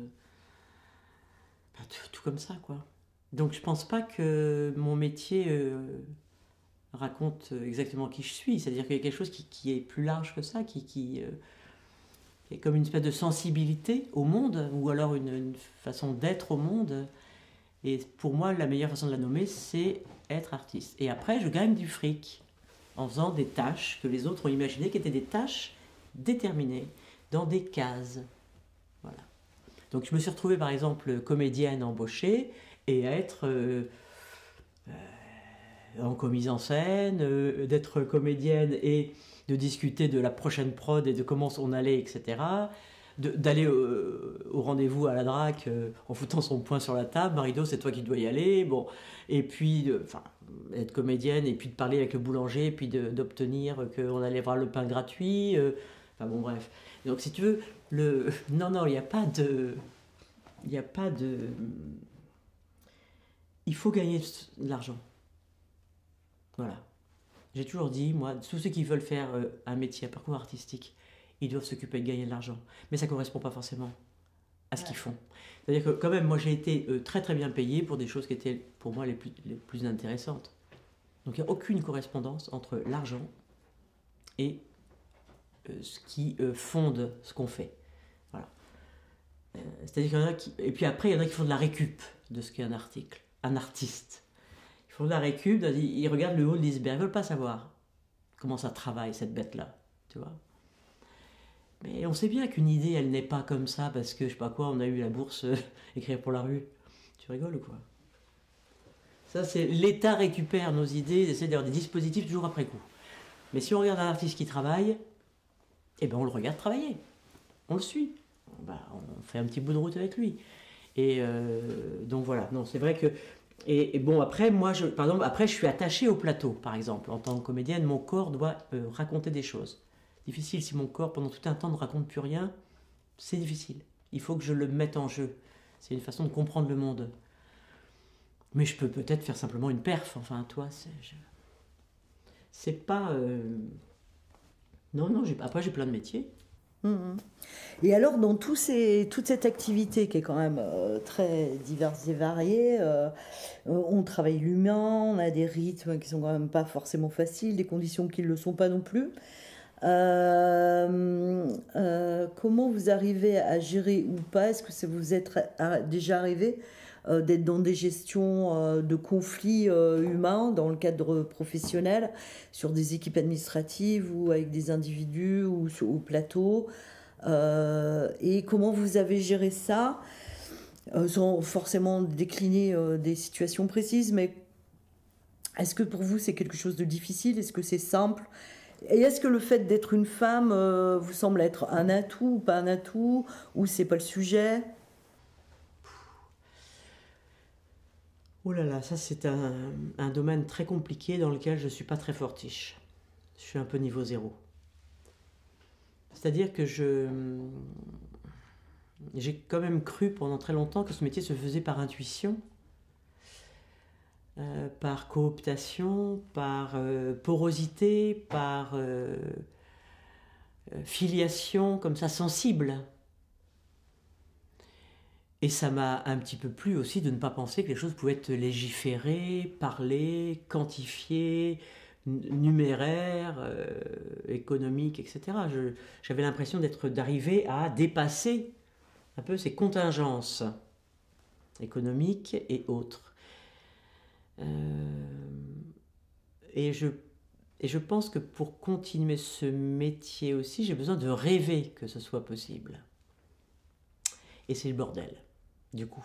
bah, tout, tout comme ça quoi. Donc je pense pas que mon métier euh, raconte exactement qui je suis, c'est-à-dire qu'il y a quelque chose qui, qui est plus large que ça, qui, qui, euh, qui est comme une espèce de sensibilité au monde, ou alors une, une façon d'être au monde. Et pour moi, la meilleure façon de la nommer, c'est être artiste. Et après, je gagne du fric en faisant des tâches que les autres ont imaginées qui étaient des tâches déterminées, dans des cases. Voilà. Donc je me suis retrouvée, par exemple, comédienne embauchée et à être euh, euh, en commise en scène, euh, d'être comédienne et de discuter de la prochaine prod et de comment on allait, et cetera, de, d'aller euh, au rendez-vous à la DRAC euh, en foutant son poing sur la table. Marido, c'est toi qui dois y aller. Bon. Et puis, enfin, euh, être comédienne et puis de parler avec le boulanger et puis de, d'obtenir qu'on allait avoir le pain gratuit. Euh, enfin bon, bref. Donc, si tu veux, le... non, non, il n'y a pas de... Il n'y a pas de... Il faut gagner de l'argent. Voilà. J'ai toujours dit, moi, tous ceux qui veulent faire euh, un métier, un parcours artistique, ils doivent s'occuper de gagner de l'argent. Mais ça ne correspond pas forcément à ce ouais. qu'ils font. C'est-à-dire que quand même, moi j'ai été euh, très très bien payé pour des choses qui étaient pour moi les plus, les plus intéressantes. Donc il n'y a aucune correspondance entre l'argent et euh, ce qui euh, fonde ce qu'on fait. Voilà. Euh, c'est-à-dire qu'il y en a qui... Et puis après, il y en a qui font de la récup de ce qu'est un article, un artiste. Ils font de la récup, ils regardent le haut de l'iceberg, ils ne veulent pas savoir comment ça travaille cette bête-là, tu vois. Mais on sait bien qu'une idée, elle n'est pas comme ça parce que, je sais pas quoi, on a eu la bourse euh, écrire pour la rue. Tu rigoles ou quoi? Ça, c'est l'État récupère nos idées, essaie d'avoir des dispositifs toujours après coup. Mais si on regarde un artiste qui travaille, eh ben on le regarde travailler. On le suit. Ben, on fait un petit bout de route avec lui. Et euh, donc voilà. Non, c'est vrai que... Et, et bon, après, moi, je, par exemple, après, je suis attachée au plateau, par exemple. En tant que comédienne, mon corps doit euh, raconter des choses. Difficile si mon corps pendant tout un temps ne raconte plus rien, c'est difficile. Il faut que je le mette en jeu. C'est une façon de comprendre le monde. Mais je peux peut-être faire simplement une perf. Enfin, toi, c'est, je... c'est pas... euh, Non, non, j'ai... après j'ai plein de métiers. Mhm. Et alors, dans tous ces, toute cette activité qui est quand même euh, très diverse et variée, euh, euh, on travaille l'humain, on a des rythmes qui sont quand même pas forcément faciles, des conditions qui ne le sont pas non plus. Euh, euh, comment vous arrivez à gérer ou pas? Est-ce que ça vous êtes a- déjà arrivé euh, d'être dans des gestions euh, de conflits euh, humains dans le cadre professionnel, sur des équipes administratives ou avec des individus ou sur- au plateau? Euh, et comment vous avez géré ça, euh, sans forcément décliner euh, des situations précises, mais est-ce que pour vous c'est quelque chose de difficile? Est-ce que c'est simple? Et est-ce que le fait d'être une femme euh, vous semble être un atout ou pas un atout, ou c'est pas le sujet? Oh là là, ça c'est un, un domaine très compliqué dans lequel je suis pas très fortiche. Je suis un peu niveau zéro. C'est-à-dire que je... J'ai quand même cru pendant très longtemps que ce métier se faisait par intuition, euh, par cooptation, par euh, porosité, par euh, euh, filiation comme ça sensible. Et ça m'a un petit peu plu aussi de ne pas penser que les choses pouvaient être légiférées, parlées, quantifiées, n- numéraires, euh, économiques, et cetera. Je- j'avais l'impression d'être, d'arriver à dépasser un peu ces contingences économiques et autres. Euh, et, je, et je pense que pour continuer ce métier aussi, j'ai besoin de rêver que ce soit possible. Et c'est le bordel, du coup.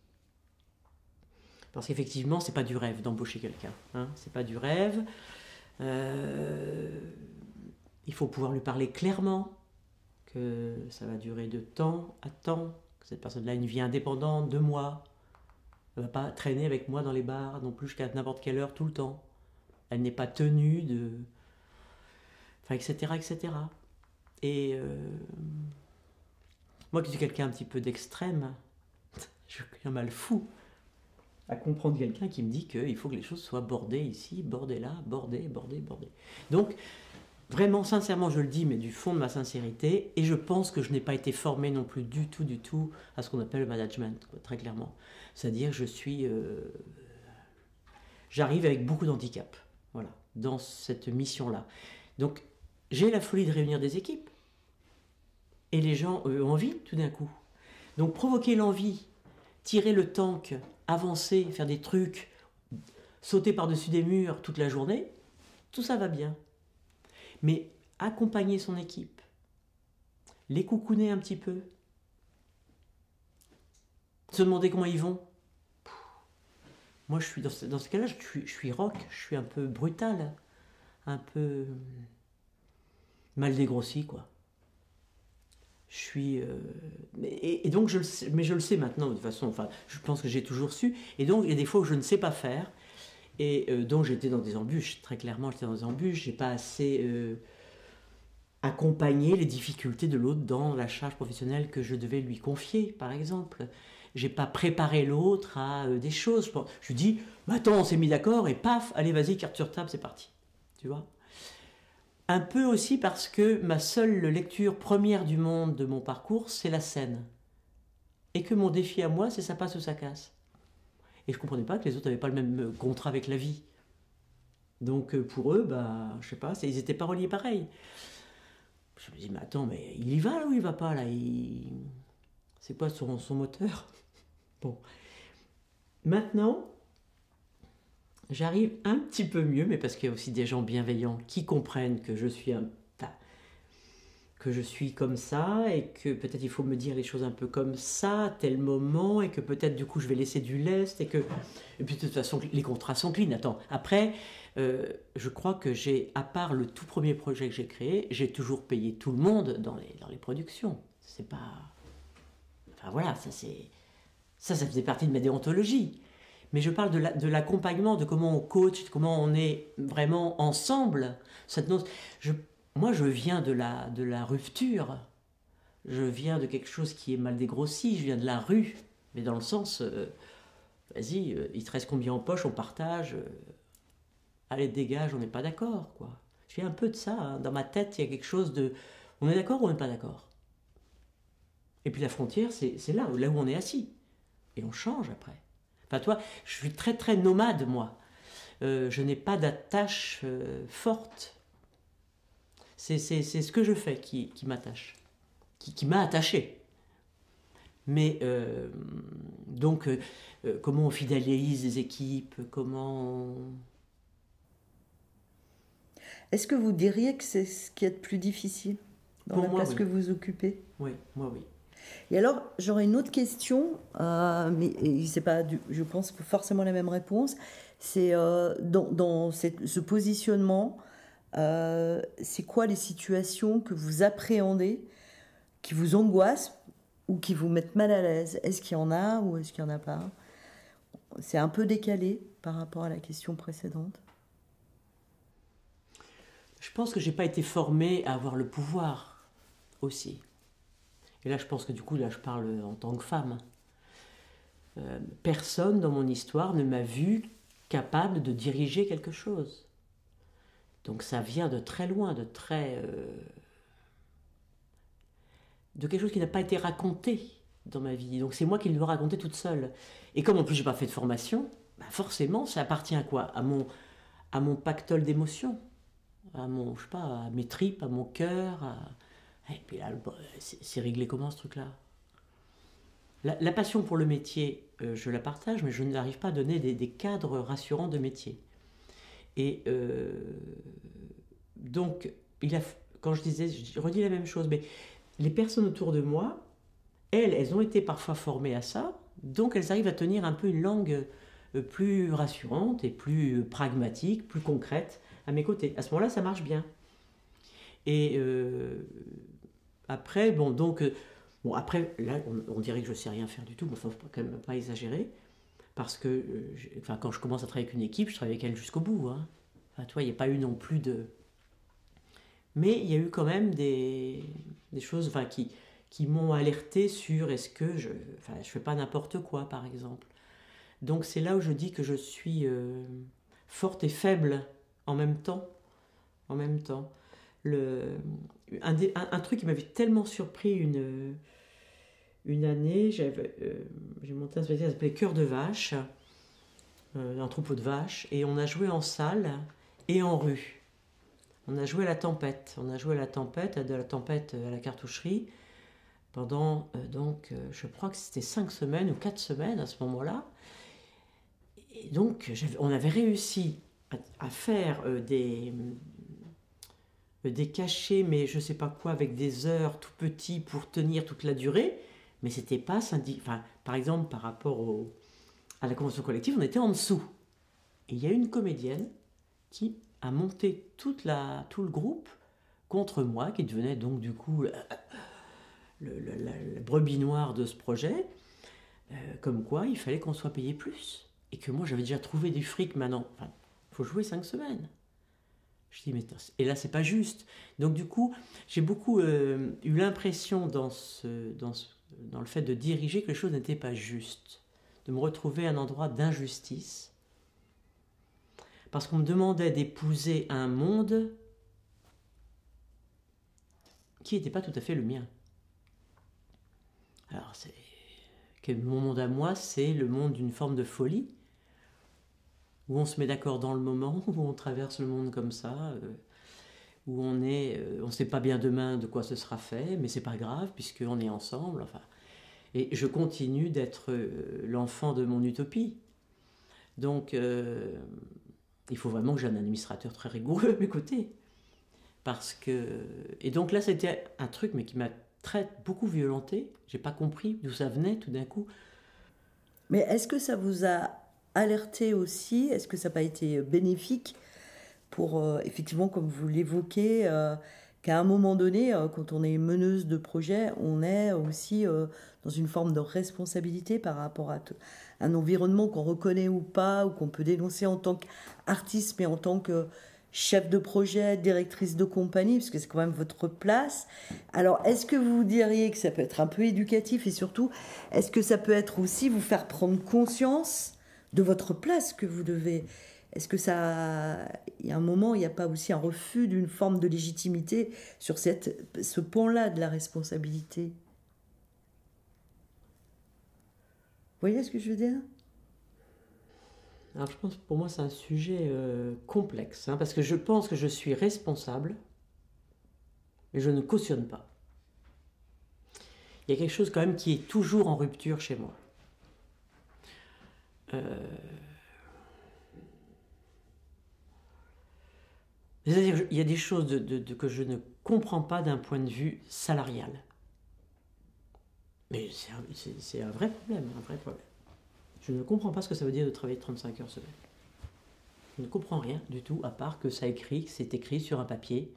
Parce qu'effectivement, c'est pas du rêve d'embaucher quelqu'un. Hein, c'est pas du rêve. Euh, il faut pouvoir lui parler clairement, que ça va durer de temps à temps, que cette personne-là a une vie indépendante de moi. Elle ne va pas traîner avec moi dans les bars non plus jusqu'à n'importe quelle heure tout le temps. Elle n'est pas tenue de... Enfin, et cetera, et cetera. Et euh, moi qui suis quelqu'un un petit peu d'extrême, je suis un mal fou à comprendre quelqu'un qui me dit qu'il faut que les choses soient bordées ici, bordées là, bordées, bordées, bordées. Donc, vraiment, sincèrement, je le dis, mais du fond de ma sincérité, et je pense que je n'ai pas été formé non plus du tout, du tout à ce qu'on appelle le management, quoi, très clairement. C'est-à-dire, je suis... euh, j'arrive avec beaucoup d'handicap, voilà, dans cette mission-là. Donc, j'ai la folie de réunir des équipes, et les gens euh, ont envie, tout d'un coup. Donc, provoquer l'envie, tirer le tank, avancer, faire des trucs, sauter par-dessus des murs toute la journée, tout ça va bien. Mais accompagner son équipe, les coucouner un petit peu, se demander comment ils vont. Moi, je suis dans ce, dans ce cas-là, je suis, je suis rock, je suis un peu brutal, un peu mal dégrossi, quoi. Je suis... euh, et, et donc, je le sais, mais je le sais maintenant, de toute façon, enfin, je pense que j'ai toujours su. Et donc, il y a des fois où je ne sais pas faire. Et euh, donc, j'étais dans des embûches, très clairement, j'étais dans des embûches. J'ai pas assez euh, accompagné les difficultés de l'autre dans la charge professionnelle que je devais lui confier, par exemple. J'ai pas préparé l'autre à euh, des choses. Je, pense- je lui dis, bah, attends, on s'est mis d'accord, et paf, allez, vas-y, carte sur table, c'est parti. Tu vois? Un peu aussi parce que ma seule lecture première du monde de mon parcours, c'est la scène. Et que mon défi à moi, c'est ça passe ou ça casse. Et je comprenais pas que les autres n'avaient pas le même euh, contrat avec la vie. Donc euh, pour eux, bah, je sais pas, c'est- ils étaient pas reliés pareil. Je me dis, mais attends, mais il y va là ou il va pas là? il... C'est quoi son, son moteur? Bon. Maintenant, j'arrive un petit peu mieux, mais parce qu'il y a aussi des gens bienveillants qui comprennent que je suis un... enfin, que je suis comme ça et que peut-être il faut me dire les choses un peu comme ça à tel moment et que peut-être du coup je vais laisser du lest et que et puis de toute façon les contrats sont clean. Attends, après euh, je crois que j'ai, à part le tout premier projet que j'ai créé, j'ai toujours payé tout le monde dans les, dans les productions. C'est pas... Enfin voilà, ça c'est... Ça, ça faisait partie de ma déontologie. Mais je parle de, la, de l'accompagnement, de comment on coach, de comment on est vraiment ensemble. Cette note, je, moi, je viens de la, de la rupture. Je viens de quelque chose qui est mal dégrossi. Je viens de la rue. Mais dans le sens, euh, vas-y, euh, il te reste combien en poche, on partage. euh, allez, dégage, on n'est pas d'accord, quoi. J'ai un peu de ça, hein. Dans ma tête, il y a quelque chose de, on est d'accord ou on n'est pas d'accord. Et puis la frontière, c'est là, là où on est assis. Et on change après. Enfin, toi, je suis très très nomade, moi. Euh, je n'ai pas d'attache euh, forte. C'est ce que je fais qui, qui m'attache, qui, qui m'a attaché. Mais euh, donc, euh, euh, comment on fidélise les équipes, comment on... Est-ce que vous diriez que c'est ce qui est le plus difficile dans Pour la moi, place oui. que vous occupez? Oui, moi oui. Et alors, j'aurais une autre question, euh, mais c'est pas, du, je pense, forcément la même réponse. C'est euh, dans, dans cette, ce positionnement, euh, c'est quoi les situations que vous appréhendez, qui vous angoissent ou qui vous mettent mal à l'aise? Est-ce qu'il y en a ou est-ce qu'il n'y en a pas? C'est un peu décalé par rapport à la question précédente. Je pense que j'ai pas été formée à avoir le pouvoir aussi. Et là, je pense que du coup, là, je parle en tant que femme. Euh, personne dans mon histoire ne m'a vue capable de diriger quelque chose. Donc ça vient de très loin, de très... Euh, de quelque chose qui n'a pas été raconté dans ma vie. Donc c'est moi qui le dois raconter toute seule. Et comme en plus j'ai pas fait de formation, bah forcément ça appartient à quoi? À mon, à mon pactole d'émotions, à mon, je sais pas, à mes tripes, à mon cœur. À... Et puis là, c'est réglé comment ce truc-là? La, la passion pour le métier, euh, je la partage, mais je n'arrive pas à donner des, des cadres rassurants de métier. Et euh, donc, il a, quand je disais, je redis la même chose, mais les personnes autour de moi, elles, elles ont été parfois formées à ça, donc elles arrivent à tenir un peu une langue plus rassurante et plus pragmatique, plus concrète à mes côtés. À ce moment-là, ça marche bien. Et euh, après, bon, donc, euh, bon, après, là, on, on dirait que je ne sais rien faire du tout, mais il ne faut quand même pas exagérer, parce que, euh, enfin, quand je commence à travailler avec une équipe, je travaille avec elle jusqu'au bout, hein. Enfin, toi, il n'y a pas eu non plus de... Mais il y a eu quand même des, des choses, enfin, qui, qui m'ont alerté sur est-ce que je... Enfin, je fais pas n'importe quoi, par exemple. Donc, c'est là où je dis que je suis euh, forte et faible en même temps. En même temps. Le, un, des, un, un truc qui m'avait tellement surpris une, une année, euh, j'ai monté un spectacle qui s'appelait Cœur de vache, euh, un troupeau de vaches, et on a joué en salle et en rue. On a joué à la tempête, on a joué à la tempête, de la tempête à la cartoucherie, pendant, euh, donc, euh, je crois que c'était cinq semaines ou quatre semaines à ce moment-là. Et donc, on avait réussi à, à faire euh, des... des cachets, mais je sais pas quoi, avec des heures tout petits pour tenir toute la durée, mais c'était pas syndic... enfin, par exemple, par rapport au... à la convention collective, on était en dessous. Et il y a une comédienne qui a monté toute la... tout le groupe contre moi, qui devenait donc du coup le... Le... Le... La... la brebis noire de ce projet, euh, comme quoi il fallait qu'on soit payé plus. Et que moi j'avais déjà trouvé du fric maintenant. Enfin, il faut jouer cinq semaines. Je dis, mais et là, c'est pas juste. Donc, du coup, j'ai beaucoup euh, eu l'impression dans, ce, dans, ce, dans le fait de diriger que les choses n'étaient pas justes, de me retrouver à un endroit d'injustice, parce qu'on me demandait d'épouser un monde qui n'était pas tout à fait le mien. Alors, c'est que mon monde à moi, c'est le monde d'une forme de folie, où on se met d'accord dans le moment, où on traverse le monde comme ça, euh, où on est, euh, on ne sait pas bien demain de quoi ce sera fait, mais c'est pas grave puisqu'on est ensemble. Enfin, et je continue d'être euh, l'enfant de mon utopie. Donc, euh, il faut vraiment que j'ai un administrateur très rigoureux à mes côtés, parce que et donc là, c'était un truc mais qui m'a très beaucoup violenté. J'ai pas compris d'où ça venait tout d'un coup. Mais est-ce que ça vous a alerté aussi? Est-ce que ça n'a pas été bénéfique pour, euh, effectivement, comme vous l'évoquez, euh, qu'à un moment donné, euh, quand on est meneuse de projet, on est aussi euh, dans une forme de responsabilité par rapport à un environnement qu'on reconnaît ou pas, ou qu'on peut dénoncer en tant qu'artiste, mais en tant que chef de projet, directrice de compagnie, parce que c'est quand même votre place. Alors, est-ce que vous diriez que ça peut être un peu éducatif, et surtout, est-ce que ça peut être aussi vous faire prendre conscience de votre place que vous devez est-ce que ça, il y a un moment, il n'y a pas aussi un refus d'une forme de légitimité sur cette, ce pan-là de la responsabilité? Vous voyez ce que je veux dire? Alors je pense que pour moi c'est un sujet euh, complexe, hein, parce que je pense que je suis responsable, mais je ne cautionne pas. Il y a quelque chose quand même qui est toujours en rupture chez moi. Euh... C'est-à-dire qu'il y a des choses de, de, de, que je ne comprends pas d'un point de vue salarial. Mais c'est un, c'est, c'est un vrai problème, un vrai problème. Je ne comprends pas ce que ça veut dire de travailler trente-cinq heures semaine. Je ne comprends rien du tout, à part que ça écrit, que c'est écrit sur un papier.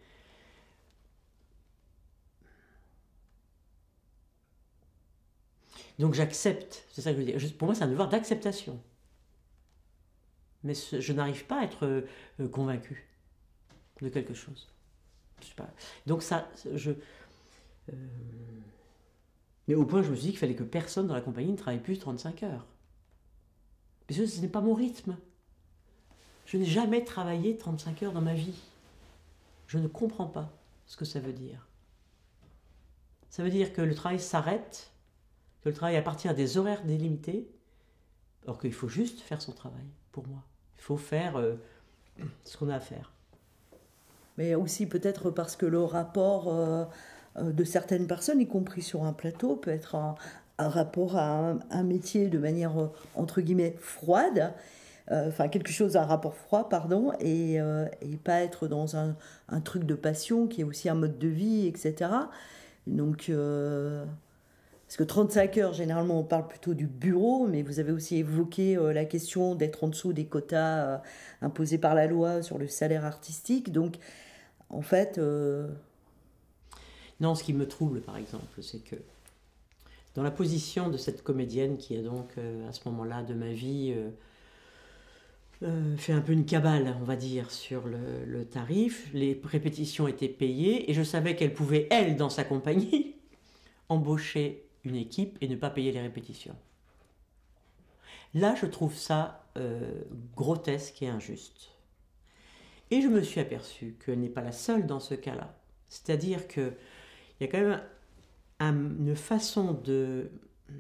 Donc j'accepte, c'est ça que je veux dire. Pour moi, c'est un devoir d'acceptation. Mais je n'arrive pas à être euh, convaincu de quelque chose. Je sais pas. Donc ça, je... Euh, mais au point, je me suis dit qu'il fallait que personne dans la compagnie ne travaille plus trente-cinq heures. Parce que ce n'est pas mon rythme. Je n'ai jamais travaillé trente-cinq heures dans ma vie. Je ne comprends pas ce que ça veut dire. Ça veut dire que le travail s'arrête, que le travail appartient à des horaires délimités, alors qu'il faut juste faire son travail, pour moi. Il faut faire euh, ce qu'on a à faire. Mais aussi peut-être parce que le rapport euh, de certaines personnes, y compris sur un plateau, peut être un, un rapport à un, un métier de manière, euh, entre guillemets, froide, euh, enfin quelque chose, un rapport froid, pardon, et, euh, et pas être dans un, un truc de passion qui est aussi un mode de vie, et cetera. Donc, euh, parce que trente-cinq heures, généralement, on parle plutôt du bureau, mais vous avez aussi évoqué euh, la question d'être en dessous des quotas euh, imposés par la loi sur le salaire artistique. Donc, en fait... Euh... Non, ce qui me trouble, par exemple, c'est que dans la position de cette comédienne qui a donc, euh, à ce moment-là de ma vie, euh, euh, fait un peu une cabale, on va dire, sur le, le tarif, les répétitions étaient payées, et je savais qu'elle pouvait, elle, dans sa compagnie, embaucher une équipe et ne pas payer les répétitions. Là, je trouve ça euh, grotesque et injuste. Et je me suis aperçue qu'elle n'est pas la seule dans ce cas-là. C'est-à-dire qu'il y a quand même un, une façon de,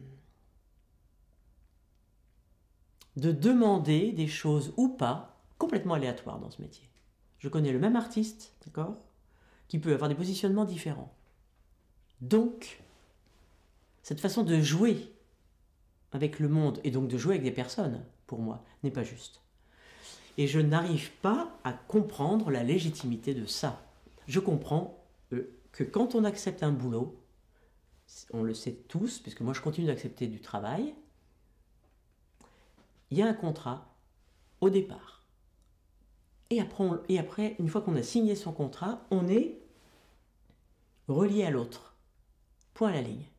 de demander des choses ou pas complètement aléatoires dans ce métier. Je connais le même artiste, d'accord, qui peut avoir des positionnements différents. Donc, cette façon de jouer avec le monde et donc de jouer avec des personnes, pour moi, n'est pas juste. Et je n'arrive pas à comprendre la légitimité de ça. Je comprends euh, que quand on accepte un boulot, on le sait tous, puisque moi je continue d'accepter du travail, il y a un contrat au départ. Et après, on, et après, une fois qu'on a signé son contrat, on est relié à l'autre. Point à la ligne.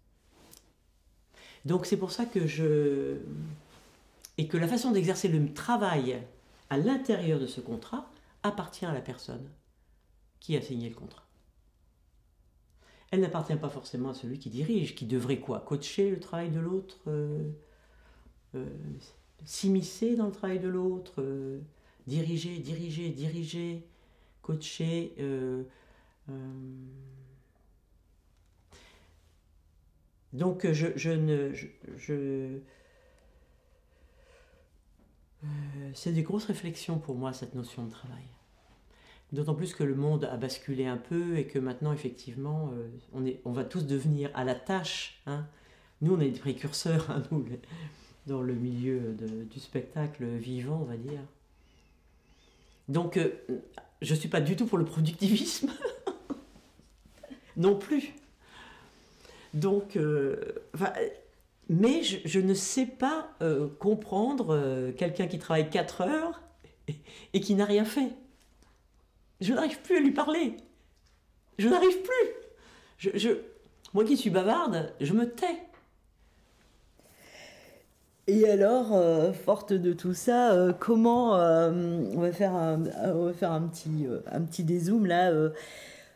Donc c'est pour ça que je... Et que la façon d'exercer le travail à l'intérieur de ce contrat appartient à la personne qui a signé le contrat. Elle n'appartient pas forcément à celui qui dirige, qui devrait quoi? Coacher le travail de l'autre, euh, euh, s'immiscer dans le travail de l'autre, euh, diriger, diriger, diriger, coacher. Euh, euh... Donc je, je ne... Je, je... Euh, c'est des grosses réflexions pour moi, cette notion de travail. D'autant plus que le monde a basculé un peu et que maintenant, effectivement, euh, on, est, on va tous devenir à la tâche. Hein. Nous, on est des précurseurs, hein, nous, les, dans le milieu de, du spectacle vivant, on va dire. Donc, euh, je ne suis pas du tout pour le productivisme. Non plus. Donc, euh, mais je, je ne sais pas euh, comprendre euh, quelqu'un qui travaille quatre heures et, et qui n'a rien fait. Je n'arrive plus à lui parler. Je n'arrive plus. Je, je, moi qui suis bavarde, je me tais. Et alors, euh, forte de tout ça, euh, comment euh, on va faire un, on va faire un petit, euh, un petit dézoom là. Euh,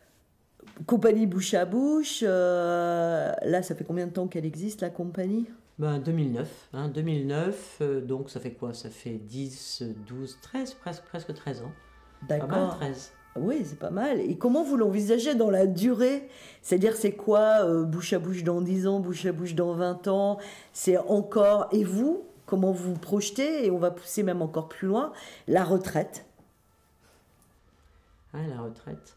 compagnie Bouche à Bouche. Euh, là, ça fait combien de temps qu'elle existe la compagnie? Ben, deux mille neuf, hein, deux mille neuf, euh, donc ça fait quoi? Ça fait dix, douze, treize, presque, presque treize ans. Pas mal, D'accord. treize. Oui, c'est pas mal. Et comment vous l'envisagez dans la durée? C'est-à-dire, c'est quoi euh, bouche à bouche dans dix ans, bouche à bouche dans vingt ans? C'est encore. Et vous, comment vous vous projetez? Et on va pousser même encore plus loin, la retraite. Hein, la retraite.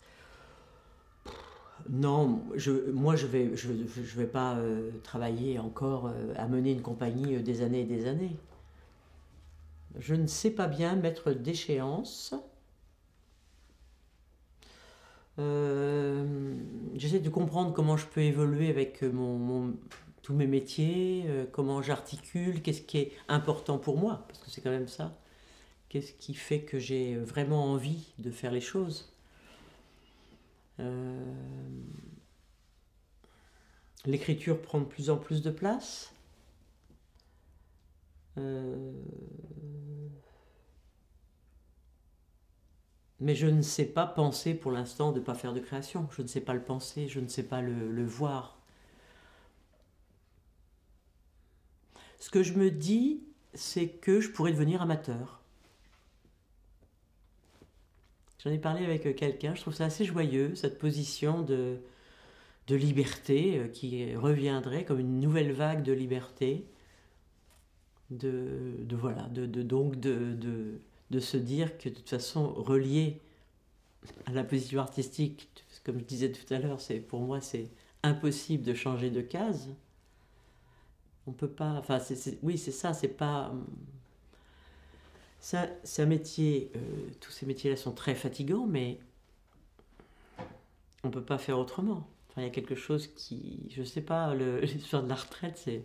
Non, je, moi je vais, je, je vais pas euh, travailler encore euh, à mener une compagnie euh, des années et des années. Je ne sais pas bien mettre d'échéance. Euh, J'essaie de comprendre comment je peux évoluer avec euh, mon, mon- tous mes métiers, euh, comment j'articule, qu'est-ce qui est important pour moi, parce que c'est quand même ça. Qu'est-ce qui fait que j'ai vraiment envie de faire les choses. Euh, L'écriture prend de plus en plus de place. Euh, mais je ne sais pas penser pour l'instant de ne pas faire de création. Je ne sais pas le penser, je ne sais pas le, le voir. Ce que je me dis, c'est que je pourrais devenir amateur. J'en ai parlé avec quelqu'un, je trouve ça assez joyeux, cette position de, de liberté euh, qui reviendrait comme une nouvelle vague de liberté. De, de voilà, de, de- donc de, de, de se dire que de toute façon, relié à la position artistique, comme je disais tout à l'heure, c'est, pour moi, c'est impossible de changer de case. On peut pas, enfin, c'est, c'est- oui, c'est ça, c'est pas. Ça, c'est un métier, euh, tous ces métiers-là sont très fatigants, mais on peut pas faire autrement. Enfin, il y a quelque chose qui, je sais pas, le- l'histoire de la retraite, c'est.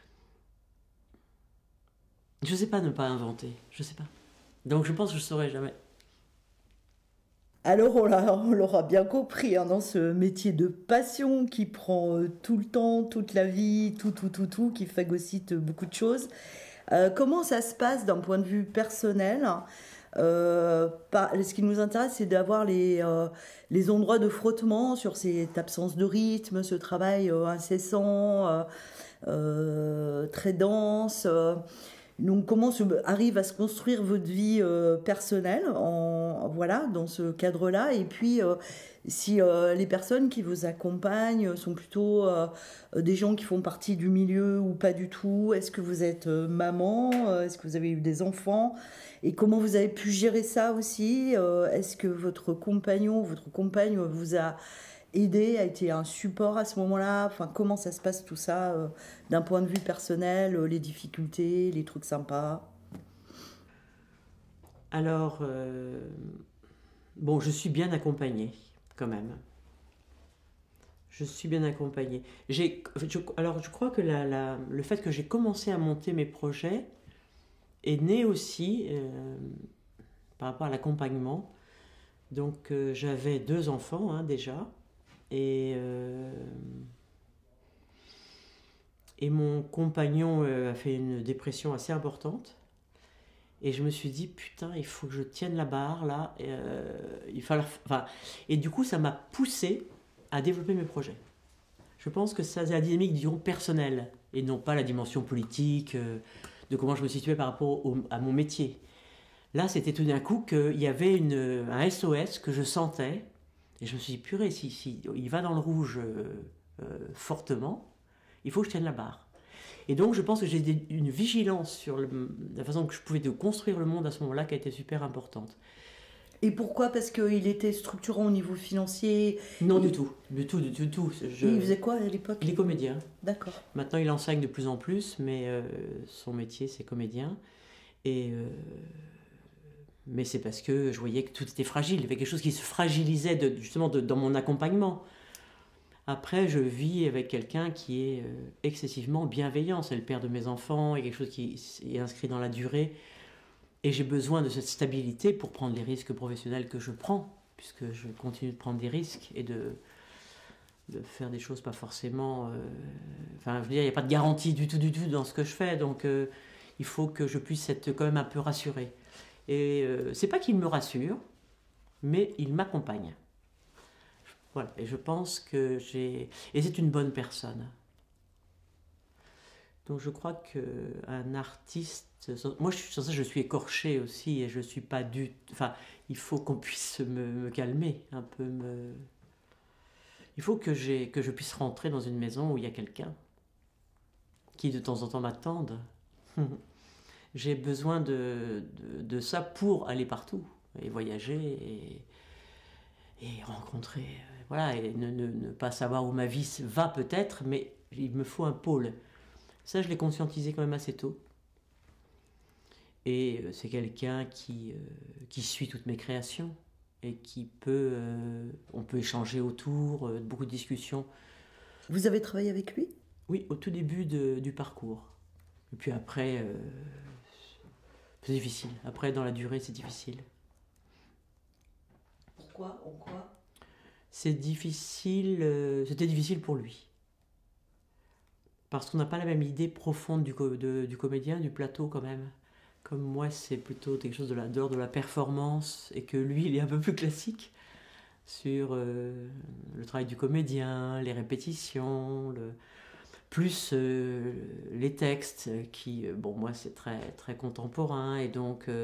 Je sais pas ne pas inventer, je sais pas. Donc je pense que je saurais jamais. Alors, on l'a- on l'aura bien compris, hein, dans ce métier de passion qui prend euh, tout le temps, toute la vie, tout, tout, tout, tout, qui phagocyte beaucoup de choses. Euh, comment ça se passe d'un point de vue personnel? Euh, par- ce qui nous intéresse, c'est d'avoir les, euh, les endroits de frottement sur cette absence de rythme, ce travail euh, incessant, euh, euh, très dense. euh. Donc, comment se, arrive à se construire votre vie euh, personnelle en, voilà, dans ce cadre-là? Et puis, euh, si euh, les personnes qui vous accompagnent sont plutôt euh, des gens qui font partie du milieu ou pas du tout? Est-ce que vous êtes euh, maman? Euh, Est-ce que vous avez eu des enfants? Et comment vous avez pu gérer ça aussi? Euh, Est-ce que votre compagnon, votre compagne vous a aidé, a été un support à ce moment-là? Enfin, comment ça se passe tout ça euh, d'un point de vue personnel, euh, les difficultés, les trucs sympas? Alors, euh, bon, je suis bien accompagnée, quand même. Je suis bien accompagnée. J'ai, je- alors, je crois que la- la- le fait que j'ai commencé à monter mes projets est né aussi euh, par rapport à l'accompagnement. Donc, euh, j'avais deux enfants, hein, déjà, et, euh, et mon compagnon euh, a fait une dépression assez importante. Et je me suis dit, putain, il faut que je tienne la barre là. Et, euh, il fallait, enfin, et du coup, ça m'a poussé à développer mes projets. Je pense que ça, c'est la dynamique, disons, personnelle, et non pas la dimension politique, euh, de comment je me situais par rapport au- à mon métier. Là, c'était tout d'un coup qu'il y avait une, un S O S que je sentais, et je me suis dit, purée, si, si il va dans le rouge euh, euh, fortement, il faut que je tienne la barre. Et donc, je pense que j'ai des- une vigilance sur le- la façon que je pouvais de construire le monde à ce moment-là qui a été super importante. Et pourquoi? Parce qu'il était structurant au niveau financier. Non, du Il, tout, du tout, du tout, du tout. et il Je, faisait quoi à l'époque? il est comédien. D'accord. Maintenant, il enseigne de plus en plus, mais euh, son métier, c'est comédien. Et, euh, mais c'est parce que je voyais que tout était fragile. Il y avait quelque chose qui se fragilisait de, justement de- dans mon accompagnement. Après, je vis avec quelqu'un qui est euh, excessivement bienveillant. C'est le père de mes enfants, il y a quelque chose qui est inscrit dans la durée. Et j'ai besoin de cette stabilité pour prendre les risques professionnels que je prends, puisque je continue de prendre des risques et de, de faire des choses pas forcément. euh, Enfin, je veux dire, il n'y a pas de garantie du tout, du tout dans ce que je fais, donc euh, il faut que je puisse être quand même un peu rassuré. Et euh, c'est pas qu'il me rassure, mais il m'accompagne. Voilà, et je pense que j'ai. Et c'est une bonne personne. Donc je crois qu'un artiste, moi je, sur ça je suis écorché aussi et je suis pas du, enfin il faut qu'on puisse me, me calmer un peu, me, il faut que j'ai que je puisse rentrer dans une maison où il y a quelqu'un qui de temps en temps m'attende. J'ai besoin de, de, de ça pour aller partout et voyager et, et rencontrer, voilà, et ne, ne, ne pas savoir où ma vie va peut-être, mais il me faut un pôle. Ça, je l'ai conscientisé quand même assez tôt. Et c'est quelqu'un qui, euh, qui suit toutes mes créations et qui peut, euh, on peut échanger autour, euh, beaucoup de discussions. Vous avez travaillé avec lui? Oui, au tout début de, du parcours. Et puis après, euh, c'est difficile. Après, dans la durée, c'est difficile. Pourquoi? En quoi? C'est difficile, euh, c'était difficile pour lui. Parce qu'on n'a pas la même idée profonde du, co- de- du comédien, du plateau quand même. Comme moi, c'est plutôt quelque chose de la, d'ordre de la performance, et que lui, il est un peu plus classique sur euh, le travail du comédien, les répétitions, le, plus euh, les textes, qui, euh, bon, moi, c'est très, très contemporain, et donc, euh,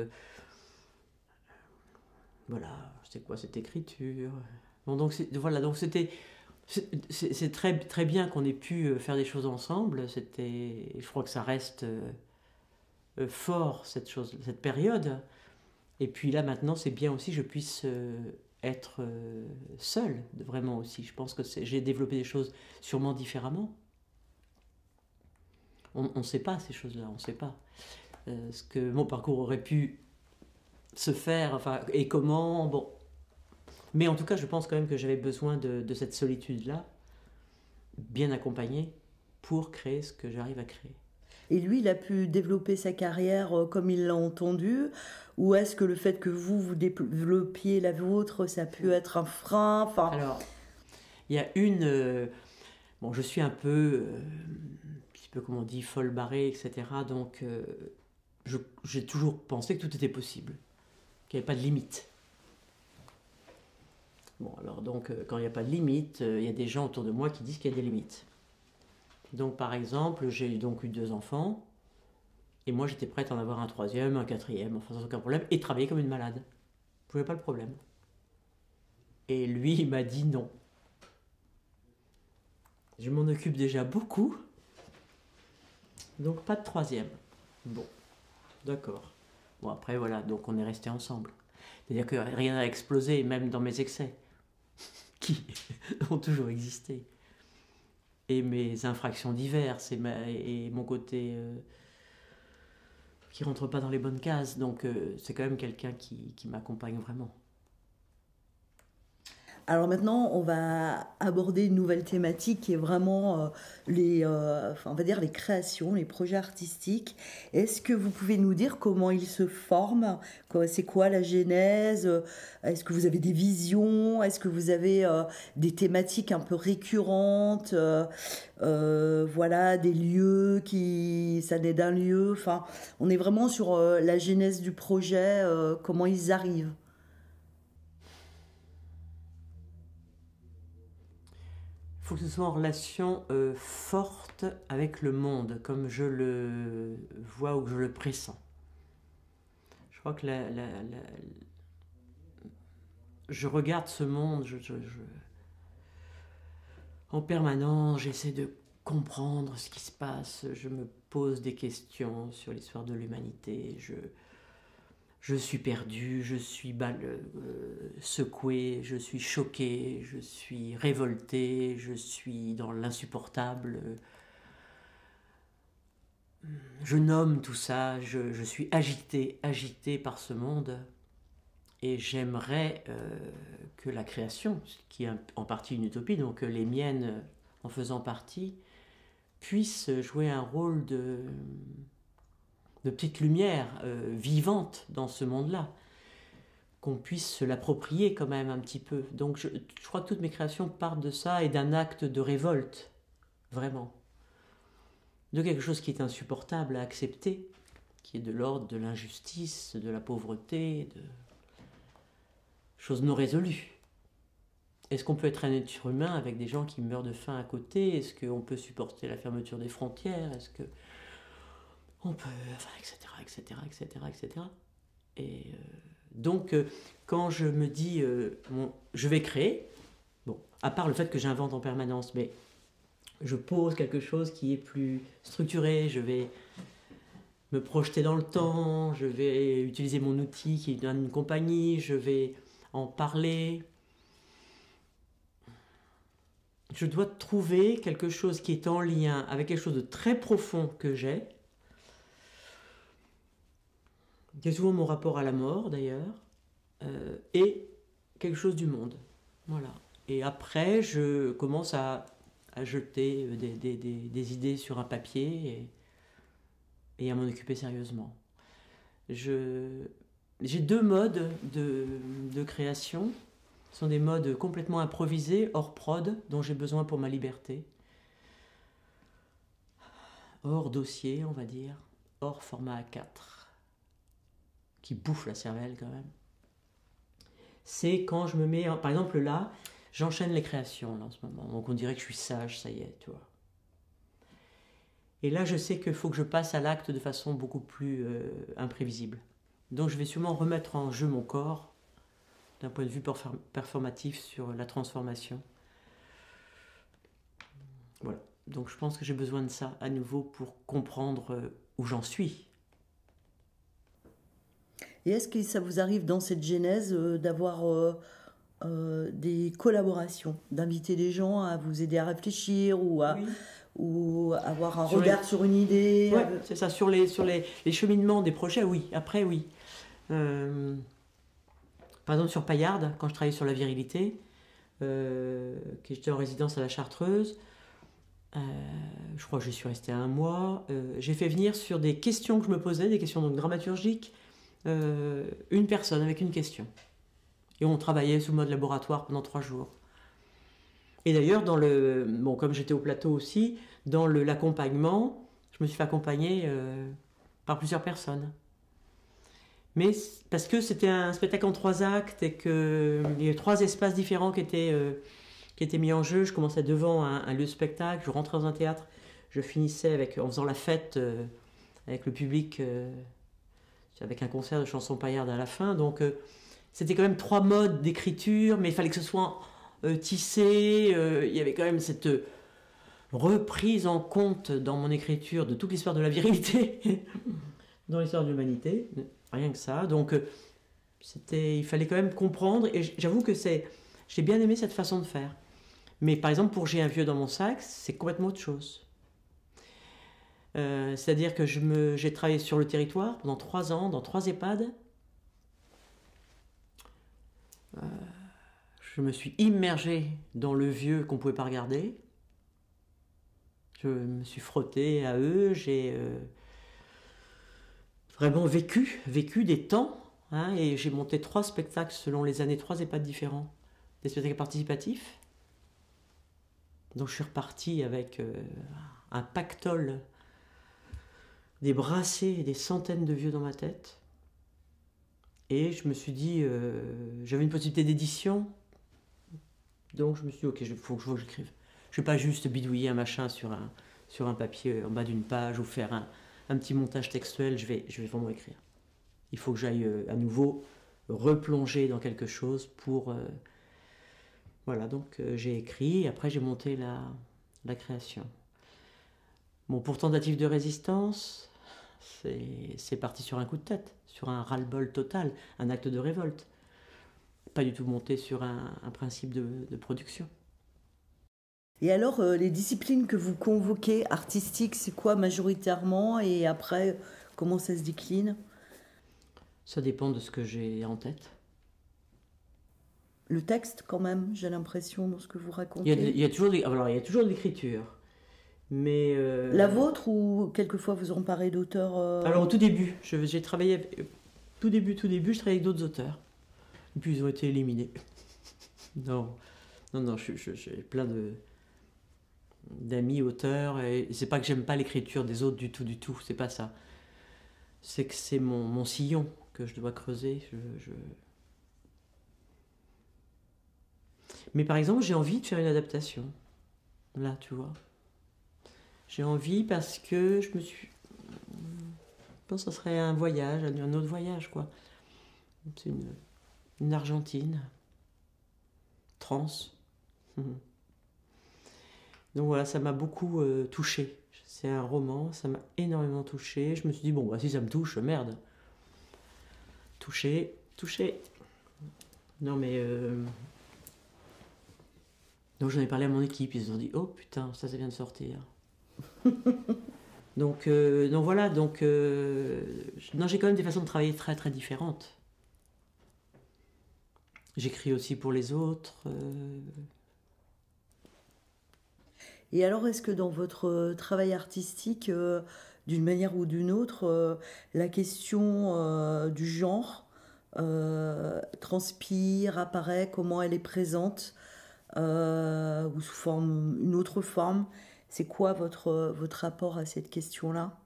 voilà, c'est quoi cette écriture? Bon, donc, c'est- voilà, donc c'était... C'est c'est- c'est très, très bien qu'on ait pu euh, faire des choses ensemble. C'était, je crois que ça reste euh, euh, fort, cette chose, cette période. Et puis là, maintenant, c'est bien aussi que je puisse euh, être euh, seule, vraiment aussi. Je pense que c'est- j'ai développé des choses sûrement différemment. On ne sait pas ces choses-là, on ne sait pas. Euh, ce que mon parcours aurait pu se faire, enfin, et comment, bon. Mais en tout cas, je pense quand même que j'avais besoin de, de cette solitude-là, bien accompagnée, pour créer ce que j'arrive à créer. Et lui, il a pu développer sa carrière euh, comme il l'a entendu? Ou est-ce que le fait que vous, vous développiez la vôtre, ça a pu être un frein? Enfin, Alors, il y a une... euh, bon, je suis un peu, euh, un petit peu, comme on dit, folle barrée, et cetera. Donc, euh, je- j'ai toujours pensé que tout était possible, qu'il n'y avait pas de limite. Bon, alors, donc, euh, quand il n'y a pas de limite, euh, il y a des gens autour de moi qui disent qu'il y a des limites. Donc, par exemple, j'ai donc eu deux enfants, et moi, j'étais prête à en avoir un troisième, un quatrième, enfin, sans aucun problème, et travailler comme une malade. Je voulais pas le problème. Et lui, il m'a dit non. Je m'en occupe déjà beaucoup, donc pas de troisième. Bon, d'accord. Bon, après, voilà, donc on est restés ensemble. C'est-à-dire que rien n'a explosé, même dans mes excès, qui ont toujours existé. Et mes infractions diverses, et, ma- et mon côté euh, qui rentre pas dans les bonnes cases. Donc euh, c'est quand même quelqu'un qui, qui m'accompagne vraiment. alors maintenant, on va aborder une nouvelle thématique qui est vraiment euh, les, euh, enfin, on va dire les créations, les projets artistiques. Est-ce que vous pouvez nous dire comment ils se forment? Quoi- C'est quoi la genèse? Est-ce que vous avez des visions? Est-ce que vous avez euh, des thématiques un peu récurrentes? Euh, euh, voilà, des lieux qui, ça naît d'un lieu. Enfin, on est vraiment sur euh, la genèse du projet, euh, comment ils arrivent. Il faut que ce soit en relation euh, forte avec le monde, comme je le vois ou que je le pressens. Je crois que la, la- la- je regarde ce monde, je, je- je- en permanence, j'essaie de comprendre ce qui se passe, je me pose des questions sur l'histoire de l'humanité, je, je suis perdu, je suis bal- euh, secoué, je suis choqué, je suis révolté, je suis dans l'insupportable. Je nomme tout ça, je, je suis agité, agité par ce monde. Et j'aimerais euh, que la création, qui est en partie une utopie, donc les miennes en faisant partie, puisse jouer un rôle de, de petite lumière euh, vivante dans ce monde-là, qu'on puisse se l'approprier quand même un petit peu. Donc je, je crois que toutes mes créations partent de ça et d'un acte de révolte, vraiment. De quelque chose qui est insupportable à accepter, qui est de l'ordre de l'injustice, de la pauvreté, de choses non résolues. Est-ce qu'on peut être un être humain avec des gens qui meurent de faim à côté? Est-ce qu'on peut supporter la fermeture des frontières? Est-ce que On peut, enfin, et cetera, et cetera, et cetera, et cetera. Et euh, donc, euh, quand je me dis, euh, bon, je vais créer, bon, à part le fait que j'invente en permanence, mais je pose quelque chose qui est plus structuré, je vais me projeter dans le temps, je vais utiliser mon outil qui est une compagnie, je vais en parler. Je dois trouver quelque chose qui est en lien avec quelque chose de très profond que j'ai, qui est souvent mon rapport à la mort d'ailleurs, euh, et quelque chose du monde. Voilà. Et après, je commence à, à jeter des, des, des, des idées sur un papier et, et à m'en occuper sérieusement. Je, j'ai deux modes de, de création. Ce sont des modes complètement improvisés, hors prod, dont j'ai besoin pour ma liberté. Hors dossier, on va dire. Hors format A quatre. Qui bouffe la cervelle quand même. C'est quand je me mets... Par exemple là, j'enchaîne les créations là, en ce moment. Donc on dirait que je suis sage, ça y est, tu vois. Et là, je sais qu'il faut que je passe à l'acte de façon beaucoup plus euh, imprévisible. Donc je vais sûrement remettre en jeu mon corps d'un point de vue performatif sur la transformation. Voilà. Donc je pense que j'ai besoin de ça à nouveau pour comprendre où j'en suis. Et est-ce que ça vous arrive dans cette genèse euh, d'avoir euh, euh, des collaborations, d'inviter des gens à vous aider à réfléchir ou à... Oui. Ou avoir un sur regard les... sur une idée? Oui, c'est ça, sur les, sur les, les cheminements des projets, oui. Après, oui. Euh... Par exemple, sur Paillarde, quand je travaillais sur la virilité, euh, que j'étais en résidence à la Chartreuse, euh, je crois que j'y suis restée un mois, euh, j'ai fait venir sur des questions que je me posais, des questions donc dramaturgiques, euh, une personne avec une question. Et on travaillait sous mode laboratoire pendant trois jours. Et d'ailleurs, dans le, bon, comme j'étais au plateau aussi, dans le, l'accompagnement, je me suis fait accompagner euh, par plusieurs personnes. Mais parce que c'était un spectacle en trois actes et qu'il y avait trois espaces différents qui étaient, euh, qui étaient mis en jeu. Je commençais devant un, un lieu de spectacle, je rentrais dans un théâtre, je finissais avec, en faisant la fête euh, avec le public, euh, avec un concert de chansons paillardes à la fin. Donc euh, c'était quand même trois modes d'écriture, mais il fallait que ce soit euh, tissé. Euh, il y avait quand même cette euh, reprise en compte dans mon écriture de toute l'histoire de la virilité, dans l'histoire de l'humanité. Rien que ça. Donc, c'était, il fallait quand même comprendre. Et j'avoue que c'est, j'ai bien aimé cette façon de faire. Mais par exemple, pour J'ai un vieux dans mon sac, c'est complètement autre chose. Euh, c'est-à-dire que je me, j'ai travaillé sur le territoire pendant trois ans, dans trois EHPAD. Euh, je me suis immergé dans le vieux qu'on ne pouvait pas regarder. Je me suis frotté à eux. J'ai... Euh, vraiment vécu, vécu des temps, hein, et j'ai monté trois spectacles selon les années, trois EHPAD différents, des spectacles participatifs. Donc je suis reparti avec euh, un pactole, des brassées, des centaines de vieux dans ma tête. Et je me suis dit, euh, j'avais une possibilité d'édition, donc je me suis dit, ok, il faut, faut que j'écrive. Je ne vais pas juste bidouiller un machin sur un, sur un papier en bas d'une page ou faire un... un petit montage textuel, je vais, je vais vraiment écrire. Il faut que j'aille euh, à nouveau replonger dans quelque chose pour... Euh, voilà, donc euh, j'ai écrit, et après j'ai monté la, la création. Bon, pour tentative de résistance, c'est, c'est parti sur un coup de tête, sur un ras-le-bol total, un acte de révolte. Pas du tout monté sur un, un principe de, de production. Et alors, euh, les disciplines que vous convoquez artistiques, c'est quoi majoritairement? Et après, comment ça se décline? Ça dépend de ce que j'ai en tête. Le texte, quand même, j'ai l'impression, dans ce que vous racontez. Il y a, il y a toujours, des, alors, il y a toujours de l'écriture. Mais euh... La vôtre, ou quelquefois vous emparez d'auteurs euh... Alors, au tout début, je, j'ai travaillé... Avec, tout début, tout début, je travaillais avec d'autres auteurs. Et puis, ils ont été éliminés. non, non, non, je, je, j'ai plein de... d'amis auteurs, et c'est pas que j'aime pas l'écriture des autres du tout, du tout, c'est pas ça. C'est que c'est mon, mon sillon que je dois creuser. Je, je... Mais par exemple, j'ai envie de faire une adaptation. Là, tu vois. J'ai envie parce que je me suis... pense que ce serait un voyage, un autre voyage, quoi. C'est une, une Argentine. Trans. Donc voilà, ça m'a beaucoup euh, touché. C'est un roman, ça m'a énormément touché. Je me suis dit, bon, bah, si ça me touche, merde. Touché, touché. Non, mais... Euh... Donc j'en ai parlé à mon équipe, ils se sont dit, oh putain, ça, ça vient de sortir. donc, euh, donc voilà, donc... Euh... Non, j'ai quand même des façons de travailler très très différentes. J'écris aussi pour les autres. Euh... Et alors, est-ce que dans votre travail artistique, euh, d'une manière ou d'une autre, euh, la question euh, du genre euh, transpire, apparaît, comment elle est présente, euh, ou sous forme, une autre forme? C'est quoi votre, votre rapport à cette question-là?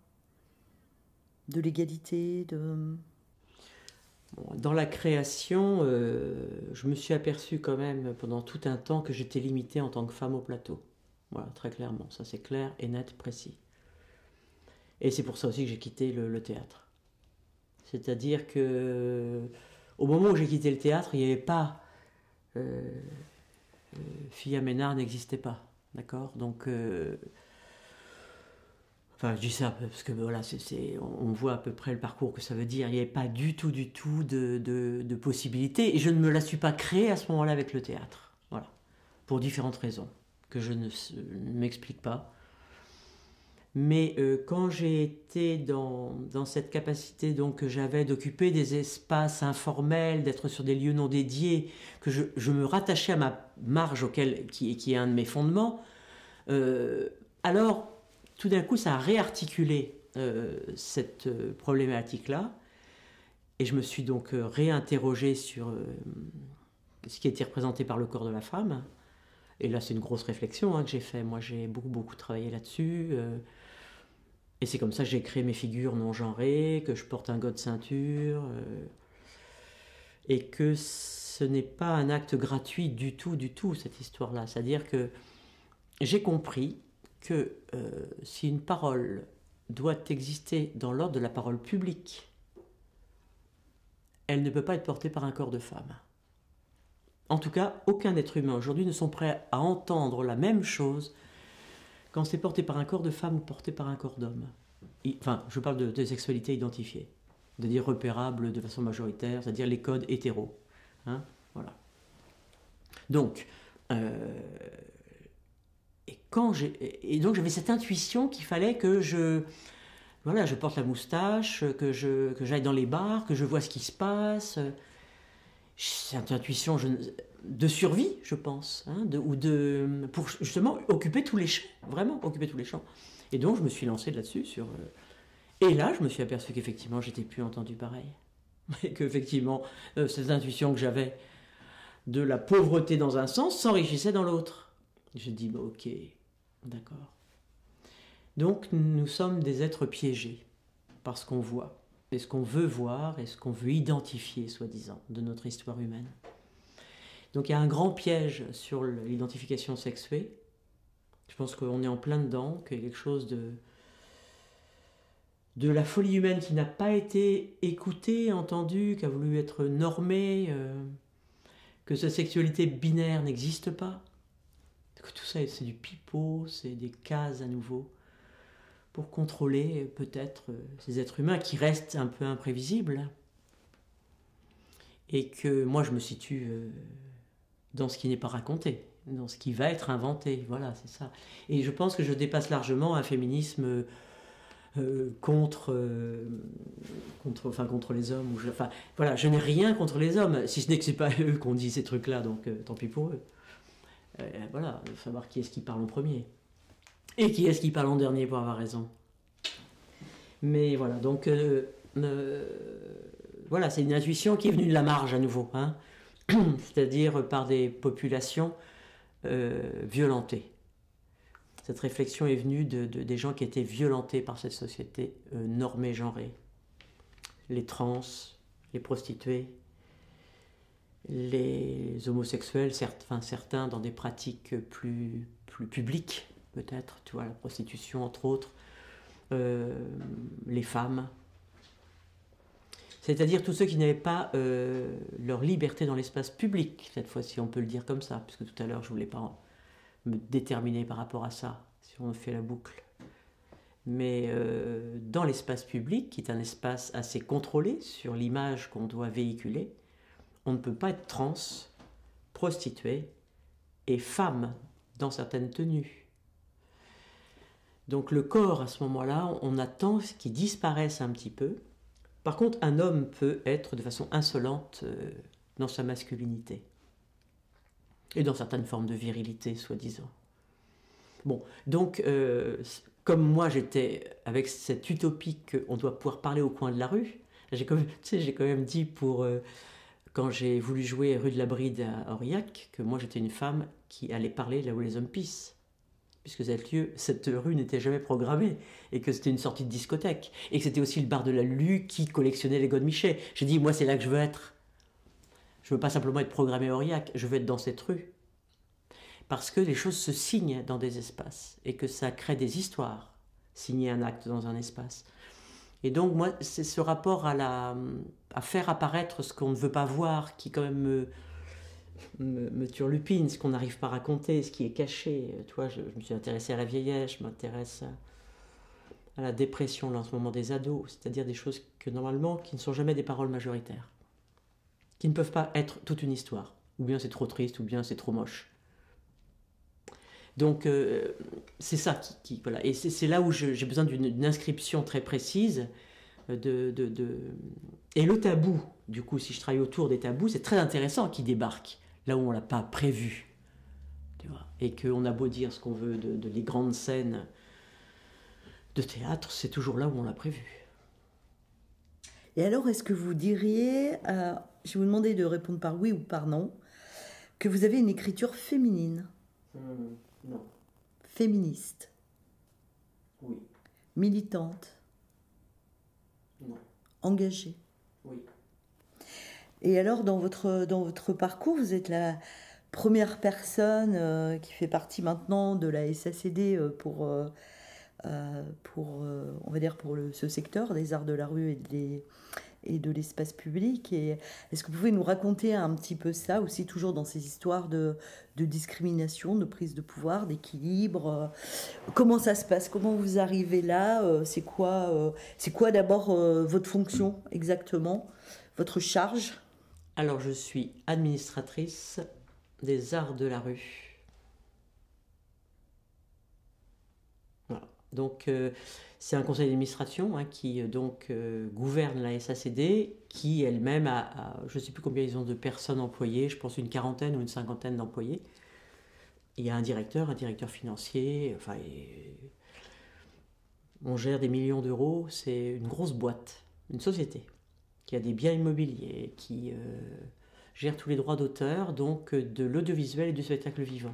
De l'égalité, de... Bon, dans la création, euh, je me suis aperçu quand même pendant tout un temps que j'étais limitée en tant que femme au plateau. Voilà, très clairement, ça c'est clair et net, précis. Et c'est pour ça aussi que j'ai quitté le, le théâtre. C'est-à-dire que au moment où j'ai quitté le théâtre, il n'y avait pas... Euh, euh, Phia Ménard n'existait pas, d'accord? Donc... Euh, Enfin, je dis ça parce que voilà, c'est, c'est, on voit à peu près le parcours que ça veut dire. Il n'y avait pas du tout, du tout de, de, de possibilité. Et je ne me la suis pas créée à ce moment-là avec le théâtre. Voilà. Pour différentes raisons que je ne, ne m'explique pas. Mais euh, quand j'ai été dans, dans cette capacité donc, que j'avais d'occuper des espaces informels, d'être sur des lieux non dédiés, que je, je me rattachais à ma marge auquel, qui, qui est un de mes fondements, euh, alors... Tout d'un coup, ça a réarticulé euh, cette euh, problématique-là. Et je me suis donc euh, réinterrogée sur euh, ce qui était représenté par le corps de la femme. Et là, c'est une grosse réflexion hein, que j'ai fait. Moi, j'ai beaucoup, beaucoup travaillé là-dessus. Euh, et c'est comme ça que j'ai créé mes figures non genrées, que je porte un god ceinture. Euh, et que ce n'est pas un acte gratuit du tout, du tout, cette histoire-là. C'est-à-dire que j'ai compris que euh, si une parole doit exister dans l'ordre de la parole publique, elle ne peut pas être portée par un corps de femme. En tout cas, aucun être humain aujourd'hui ne sont prêts à entendre la même chose quand c'est porté par un corps de femme ou porté par un corps d'homme. Enfin, je parle de, de sexualité identifiée, de dire repérable de façon majoritaire, c'est-à-dire les codes hétéros. Hein, voilà. Donc, euh, Et, quand j'ai, et donc j'avais cette intuition qu'il fallait que je, voilà, je porte la moustache, que, je, que j'aille dans les bars, que je vois ce qui se passe. C'est une intuition je, de survie, je pense, hein, de, ou de, pour justement occuper tous les champs, vraiment occuper tous les champs. Et donc je me suis lancé là-dessus. Sur, euh, et là, je me suis aperçu qu'effectivement, j'étais plus entendu pareil. Et qu'effectivement, euh, cette intuition que j'avais de la pauvreté dans un sens s'enrichissait dans l'autre. Je dis, bah, ok, d'accord. Donc nous sommes des êtres piégés par ce qu'on voit, et ce qu'on veut voir, et ce qu'on veut identifier, soi-disant, de notre histoire humaine. Donc il y a un grand piège sur l'identification sexuée. Je pense qu'on est en plein dedans, qu'il y a quelque chose de, de la folie humaine qui n'a pas été écoutée, entendue, qui a voulu être normée, euh, que cette sexualité binaire n'existe pas. Que tout ça, c'est du pipeau, c'est des cases à nouveau, pour contrôler peut-être ces êtres humains qui restent un peu imprévisibles. Et que moi, je me situe dans ce qui n'est pas raconté, dans ce qui va être inventé. Voilà, c'est ça. Et je pense que je dépasse largement un féminisme euh, contre, euh, contre, enfin, contre les hommes. Ou je, enfin, voilà, je n'ai rien contre les hommes, si ce n'est que c'est pas eux qu'on dit ces trucs-là, donc euh, tant pis pour eux. Euh, voilà, il faut savoir qui est-ce qui parle en premier. Et qui est-ce qui parle en dernier pour avoir raison. Mais voilà, donc... Euh, euh, voilà, c'est une intuition qui est venue de la marge à nouveau. Hein, c'est-à-dire par des populations euh, violentées. Cette réflexion est venue de, de, des gens qui étaient violentés par cette société euh, normée, genrée. Les trans, les prostituées, les homosexuels, certes, enfin, certains dans des pratiques plus, plus publiques, peut-être, tu vois, la prostitution entre autres, euh, les femmes, C'est-à-dire tous ceux qui n'avaient pas euh, leur liberté dans l'espace public, cette fois-ci on peut le dire comme ça, puisque tout à l'heure je ne voulais pas me déterminer par rapport à ça, si on fait la boucle. Mais euh, dans l'espace public, qui est un espace assez contrôlé sur l'image qu'on doit véhiculer, on ne peut pas être trans, prostituée et femme dans certaines tenues. Donc le corps, à ce moment-là, on attend qu'il disparaisse un petit peu. Par contre, un homme peut être de façon insolente euh, dans sa masculinité et dans certaines formes de virilité, soi-disant. Bon, donc, euh, comme moi, j'étais avec cette utopie qu'on doit pouvoir parler au coin de la rue, j'ai quand même, tu sais, j'ai quand même dit pour... Euh, quand j'ai voulu jouer rue de la Bride à Aurillac, que moi, j'étais une femme qui allait parler là où les hommes pissent. Puisque cette, lieu, cette rue n'était jamais programmée, et que c'était une sortie de discothèque, et que c'était aussi le bar de la Lulu qui collectionnait les godemichets. J'ai dit, moi c'est là que je veux être. Je veux pas simplement être programmé à Aurillac, je veux être dans cette rue. Parce que les choses se signent dans des espaces, et que ça crée des histoires, signer un acte dans un espace. Et donc moi, c'est ce rapport à, la, à faire apparaître ce qu'on ne veut pas voir, qui quand même me... Me, me turlupine, ce qu'on n'arrive pas à raconter, ce qui est caché. Tu vois, je, je me suis intéressée à la vieillesse, je m'intéresse à, à la dépression là, en ce moment des ados, c'est-à-dire des choses que normalement, qui ne sont jamais des paroles majoritaires, qui ne peuvent pas être toute une histoire. Ou bien c'est trop triste, ou bien c'est trop moche. Donc euh, c'est ça qui, qui voilà, et c'est, c'est là où je, j'ai besoin d'une, d'une inscription très précise. De, de, de... Et le tabou, du coup, si je travaille autour des tabous, c'est très intéressant qu'ils débarquent là où on ne l'a pas prévu. Tu vois, et qu'on a beau dire ce qu'on veut de, de les grandes scènes de théâtre, c'est toujours là où on l'a prévu. Et alors, est-ce que vous diriez, euh, je vais vous demander de répondre par oui ou par non, que vous avez une écriture féminine? Mmh, non. Féministe? Oui. Militante? Non. Engagée? Oui. Et alors, dans votre, dans votre parcours, vous êtes la première personne euh, qui fait partie maintenant de la S A C D euh, pour, euh, euh, pour euh, on va dire pour le, ce secteur des arts de la rue et, des, et de l'espace public. Et est-ce que vous pouvez nous raconter un petit peu ça, aussi toujours dans ces histoires de, de discrimination, de prise de pouvoir, d'équilibre euh, comment ça se passe? Comment vous arrivez là? euh, C'est quoi, euh, c'est quoi d'abord euh, votre fonction exactement? Votre charge? Alors, je suis administratrice des arts de la rue. Voilà. Donc, euh, c'est un conseil d'administration hein, qui donc euh, gouverne la S A C D, qui elle-même a, a, je ne sais plus combien ils ont de personnes employées, je pense une quarantaine ou une cinquantaine d'employés. Il y a un directeur, un directeur financier, enfin, et... on gère des millions d'euros, c'est une grosse boîte, une société qui a des biens immobiliers, qui euh, gère tous les droits d'auteur, donc de l'audiovisuel et du spectacle vivant.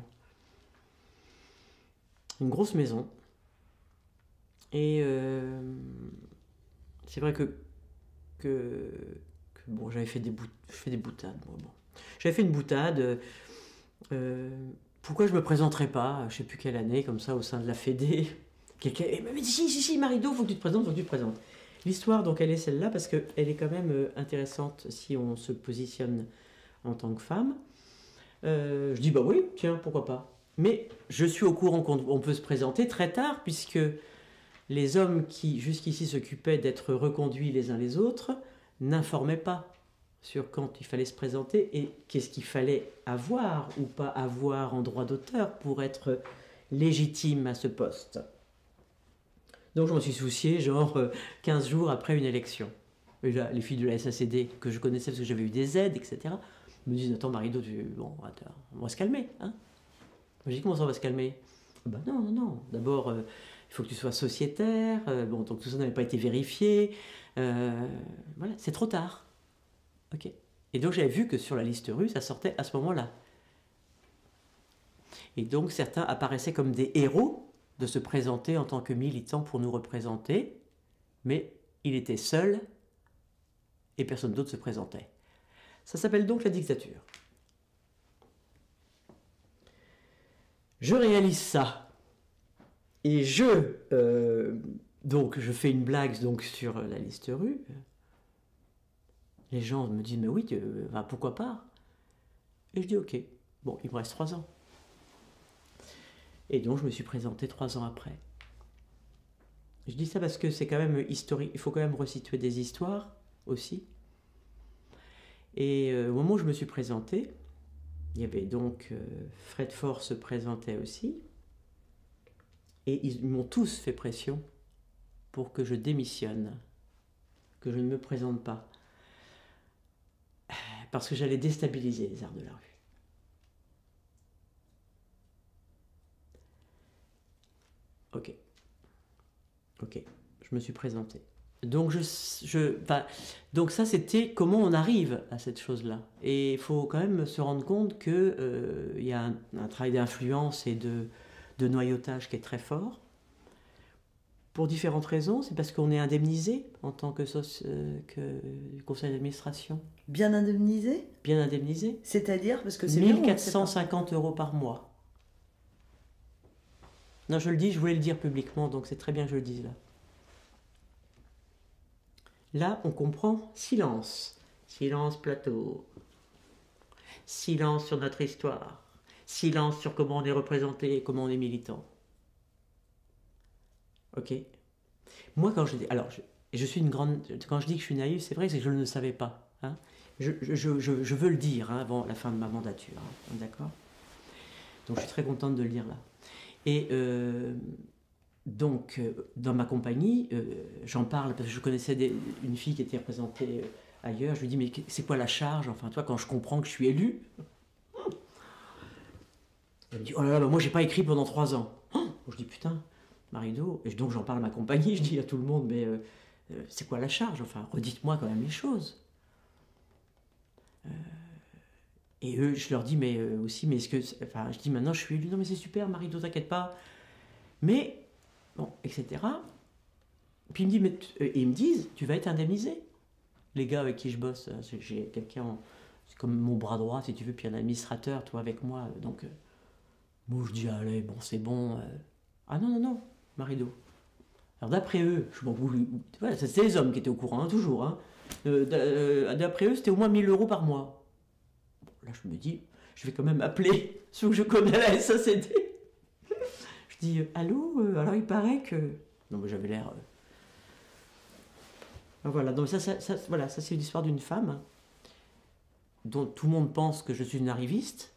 Une grosse maison. Et euh, c'est vrai que, que, que bon, j'avais fait des, bout, fait des boutades. Moi, bon. J'avais fait une boutade. Euh, pourquoi je ne me présenterais pas, je ne sais plus quelle année, comme ça, au sein de la Fédé. Quelqu'un m'avait dit si, si, si, Marido, il faut que tu te présentes, il faut que tu te présentes. L'histoire, donc, elle est celle-là parce qu'elle est quand même intéressante si on se positionne en tant que femme. Euh, je dis, bah oui, tiens, pourquoi pas. Mais je suis au courant qu'on peut se présenter très tard, puisque les hommes qui, jusqu'ici, s'occupaient d'être reconduits les uns les autres, n'informaient pas sur quand il fallait se présenter et qu'est-ce qu'il fallait avoir ou pas avoir en droit d'auteur pour être légitime à ce poste. Donc je m'en suis soucié genre quinze jours après une élection. Et là, les filles de la S A C D que je connaissais parce que j'avais eu des aides, et cetera, me disent, attends Marido, tu... bon, attends, on va se calmer. Hein. Je dis, comment ça on va se calmer? Ben non, non, non. D'abord, euh, il faut que tu sois sociétaire. Euh, bon, donc tout ça n'avait pas été vérifié. Euh, voilà, c'est trop tard. Ok. Et donc j'avais vu que sur la liste rue, ça sortait à ce moment-là. Et donc certains apparaissaient comme des héros de se présenter en tant que militant pour nous représenter, mais il était seul et personne d'autre se présentait. Ça s'appelle donc la dictature. Je réalise ça et je euh, donc je fais une blague donc sur la liste rue. Les gens me disent, mais oui, tu, bah, pourquoi pas? Et je dis, ok, bon, il me reste trois ans. Et donc, je me suis présenté trois ans après. Je dis ça parce que c'est quand même historique, il faut quand même resituer des histoires aussi. Et euh, au moment où je me suis présenté, il y avait donc euh, Fred Faure se présentait aussi. Et ils m'ont tous fait pression pour que je démissionne, que je ne me présente pas. Parce que j'allais déstabiliser les arts de la rue. Ok. Ok. Je me suis présenté. Donc, je, je, enfin, donc ça, c'était comment on arrive à cette chose-là. Et il faut quand même se rendre compte qu'il euh, y a un, un travail d'influence et de, de noyautage qui est très fort. Pour différentes raisons. C'est parce qu'on est indemnisé en tant que, euh, que conseil d'administration. Bien indemnisé? Bien indemnisé. C'est-à-dire parce que c'est mille quatre cent cinquante euros par mois. Non, je le dis, je voulais le dire publiquement, donc c'est très bien que je le dise là. Là, on comprend silence. Silence plateau. Silence sur notre histoire. Silence sur comment on est représenté et comment on est militant. Ok. Moi, quand je dis... Alors, je, je suis une grande... Quand je dis que je suis naïf, c'est vrai que je ne le savais pas. Hein. Je, je, je, je veux le dire hein, avant la fin de ma mandature. Hein, d'accord. Donc, je suis très contente de le dire là. Et... Euh, Donc, euh, dans ma compagnie, euh, j'en parle parce que je connaissais des, une fille qui était représentée euh, ailleurs. Je lui dis, mais c'est quoi la charge? Enfin, toi, quand je comprends que je suis élu. Elle me dit, oh là là, bah moi, j'ai pas écrit pendant trois ans. Oh, je dis, putain, Marie-Do. Et donc, j'en parle à ma compagnie. Je dis à tout le monde, mais euh, euh, c'est quoi la charge? Enfin, redites-moi quand même les choses. Euh, et eux, je leur dis, mais euh, aussi, mais est-ce que. Enfin, je dis, maintenant, je suis élu. Non, mais c'est super, Marie-Do, t'inquiète pas. Mais. Bon, et cetera. Puis il me dit, mais et ils me disent, tu vas être indemnisé. Les gars avec qui je bosse, j'ai quelqu'un, c'est comme mon bras droit, si tu veux, puis un administrateur, toi avec moi. Donc, euh, moi je dis, allez, bon, c'est bon. Euh. Ah non, non, non, Marie-Do. Alors d'après eux, je m'en voilà, c'était les hommes qui étaient au courant, hein, toujours. Hein. Euh, d'après eux, c'était au moins mille euros par mois. Bon, là, je me dis, je vais quand même appeler ceux que je connais à la S A C D. Je dis, allô, euh, alors il paraît que... Non, mais j'avais l'air... Euh... Voilà, donc ça, ça, ça, voilà, ça c'est l'histoire d'une femme hein, dont tout le monde pense que je suis une arriviste,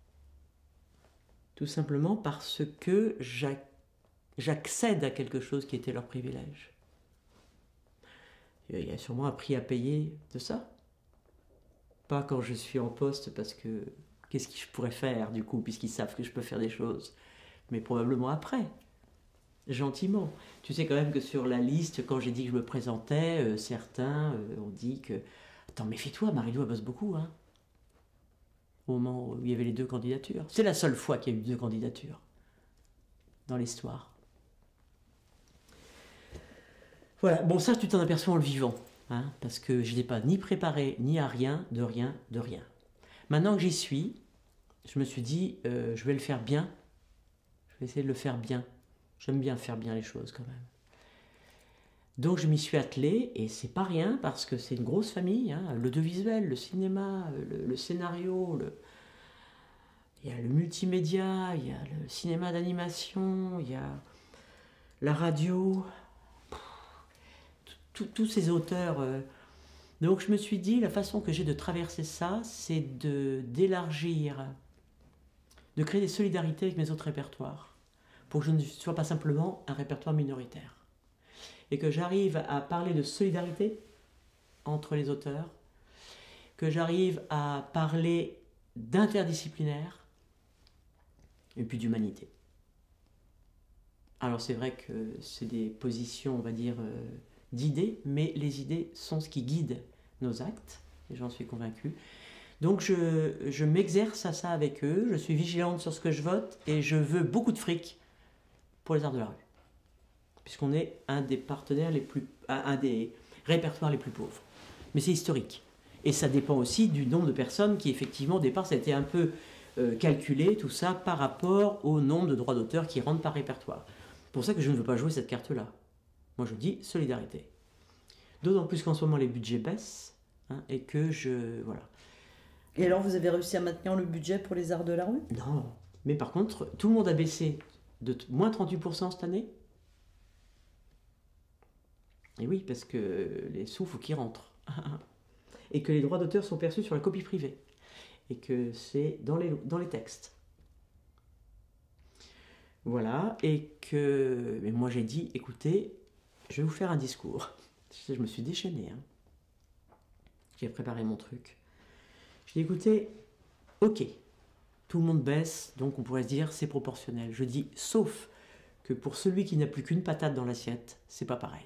tout simplement parce que j'accède à quelque chose qui était leur privilège. Il y a sûrement un prix à payer de ça. Pas quand je suis en poste, parce que qu'est-ce que je pourrais faire, du coup, puisqu'ils savent que je peux faire des choses, mais probablement après, gentiment. Tu sais quand même que sur la liste, quand j'ai dit que je me présentais, euh, certains euh, ont dit que... Attends, méfie-toi, Marie-Do, elle bosse beaucoup, hein. Au moment où il y avait les deux candidatures. C'est la seule fois qu'il y a eu deux candidatures dans l'histoire. Voilà, bon ça tu t'en aperçois en le vivant, hein, parce que je n'ai pas ni préparé, ni à rien, de rien, de rien. Maintenant que j'y suis, je me suis dit, euh, je vais le faire bien, je vais essayer de le faire bien. J'aime bien faire bien les choses quand même. Donc je m'y suis attelé, et c'est pas rien, parce que c'est une grosse famille, hein, l'audiovisuel, le cinéma, le, le scénario, le... il y a le multimédia, il y a le cinéma d'animation, il y a la radio, tous ces auteurs. Euh... Donc je me suis dit, la façon que j'ai de traverser ça, c'est d'élargir, de créer des solidarités avec mes autres répertoires, pour que je ne sois pas simplement un répertoire minoritaire. Et que j'arrive à parler de solidarité entre les auteurs, que j'arrive à parler d'interdisciplinaire, et puis d'humanité. Alors c'est vrai que c'est des positions, on va dire, euh, d'idées, mais les idées sont ce qui guide nos actes, et j'en suis convaincu. Donc je, je m'exerce à ça avec eux, je suis vigilante sur ce que je vote, et je veux beaucoup de fric pour les arts de la rue. Puisqu'on est un des partenaires les plus, un des répertoires les plus pauvres. Mais c'est historique. Et ça dépend aussi du nombre de personnes qui, effectivement, au départ, ça a été un peu euh, calculé, tout ça, par rapport au nombre de droits d'auteur qui rentrent par répertoire. C'est pour ça que je ne veux pas jouer cette carte-là. Moi, je dis solidarité. D'autant plus qu'en ce moment, les budgets baissent. hein, et que je... Voilà. Et alors, vous avez réussi à maintenir le budget pour les arts de la rue? Non, mais par contre, tout le monde a baissé de t- moins trente-huit pour cent cette année. Et oui, parce que les sous, faut qu'ils rentrent. Et que les droits d'auteur sont perçus sur la copie privée. Et que c'est dans les, dans les textes. Voilà, et que... Mais moi j'ai dit, écoutez, je vais vous faire un discours. Je me suis déchaîné. Hein. J'ai préparé mon truc. Je dis, écoutez, ok, tout le monde baisse, donc on pourrait se dire, c'est proportionnel. Je dis, sauf que pour celui qui n'a plus qu'une patate dans l'assiette, c'est pas pareil.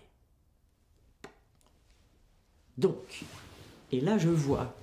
Donc, et là je vois...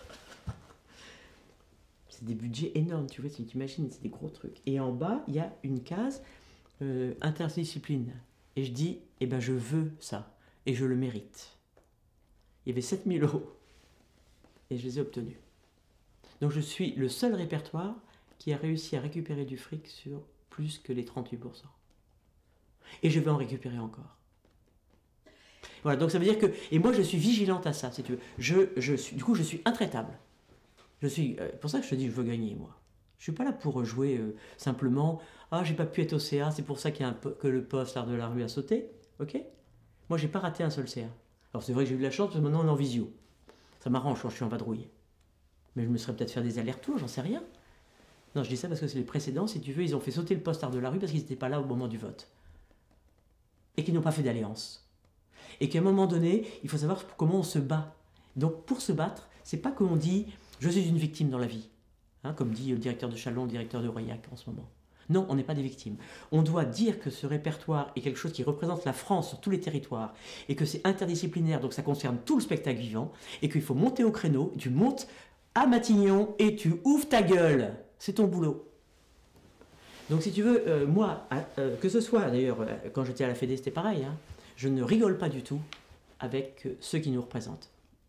C'est des budgets énormes, tu vois, tu t'imagines, c'est des gros trucs. Et en bas, il y a une case euh, interdiscipline. Et je dis, eh ben je veux ça, et je le mérite. Il y avait sept mille euros, et je les ai obtenus. Donc je suis le seul répertoire qui a réussi à récupérer du fric sur plus que les trente-huit pour cent. Et je vais en récupérer encore. Voilà, donc ça veut dire que... Et moi, je suis vigilante à ça, si tu veux. Je, je suis, du coup, je suis intraitable. Je suis, euh, pour ça que je te dis, je veux gagner, moi. Je suis pas là pour jouer euh, simplement, ah, j'ai pas pu être au C A, c'est pour ça qu'il y a un po- que le poste Art de la rue a sauté, ok? Moi, j'ai pas raté un seul C A. Alors, c'est vrai que j'ai eu de la chance, parce que maintenant, on est en visio. Ça m'arrange quand je suis en vadrouille. Mais je me serais peut-être faire des allers-retours, j'en sais rien. Non, je dis ça parce que c'est les précédents, si tu veux, ils ont fait sauter le poste Art de la rue parce qu'ils n'étaient pas là au moment du vote. Et qu'ils n'ont pas fait d'alliance. Et qu'à un moment donné, il faut savoir comment on se bat. Donc, pour se battre, c'est pas qu'on dit... Je suis une victime dans la vie, hein, comme dit le directeur de Chalon, le directeur de Aurillac en ce moment. Non, on n'est pas des victimes. On doit dire que ce répertoire est quelque chose qui représente la France sur tous les territoires et que c'est interdisciplinaire, donc ça concerne tout le spectacle vivant et qu'il faut monter au créneau, tu montes à Matignon et tu ouvres ta gueule. C'est ton boulot. Donc si tu veux, euh, moi, euh, que ce soit d'ailleurs, euh, quand j'étais à la Fédé, c'était pareil, hein, je ne rigole pas du tout avec euh, ceux qui nous représentent.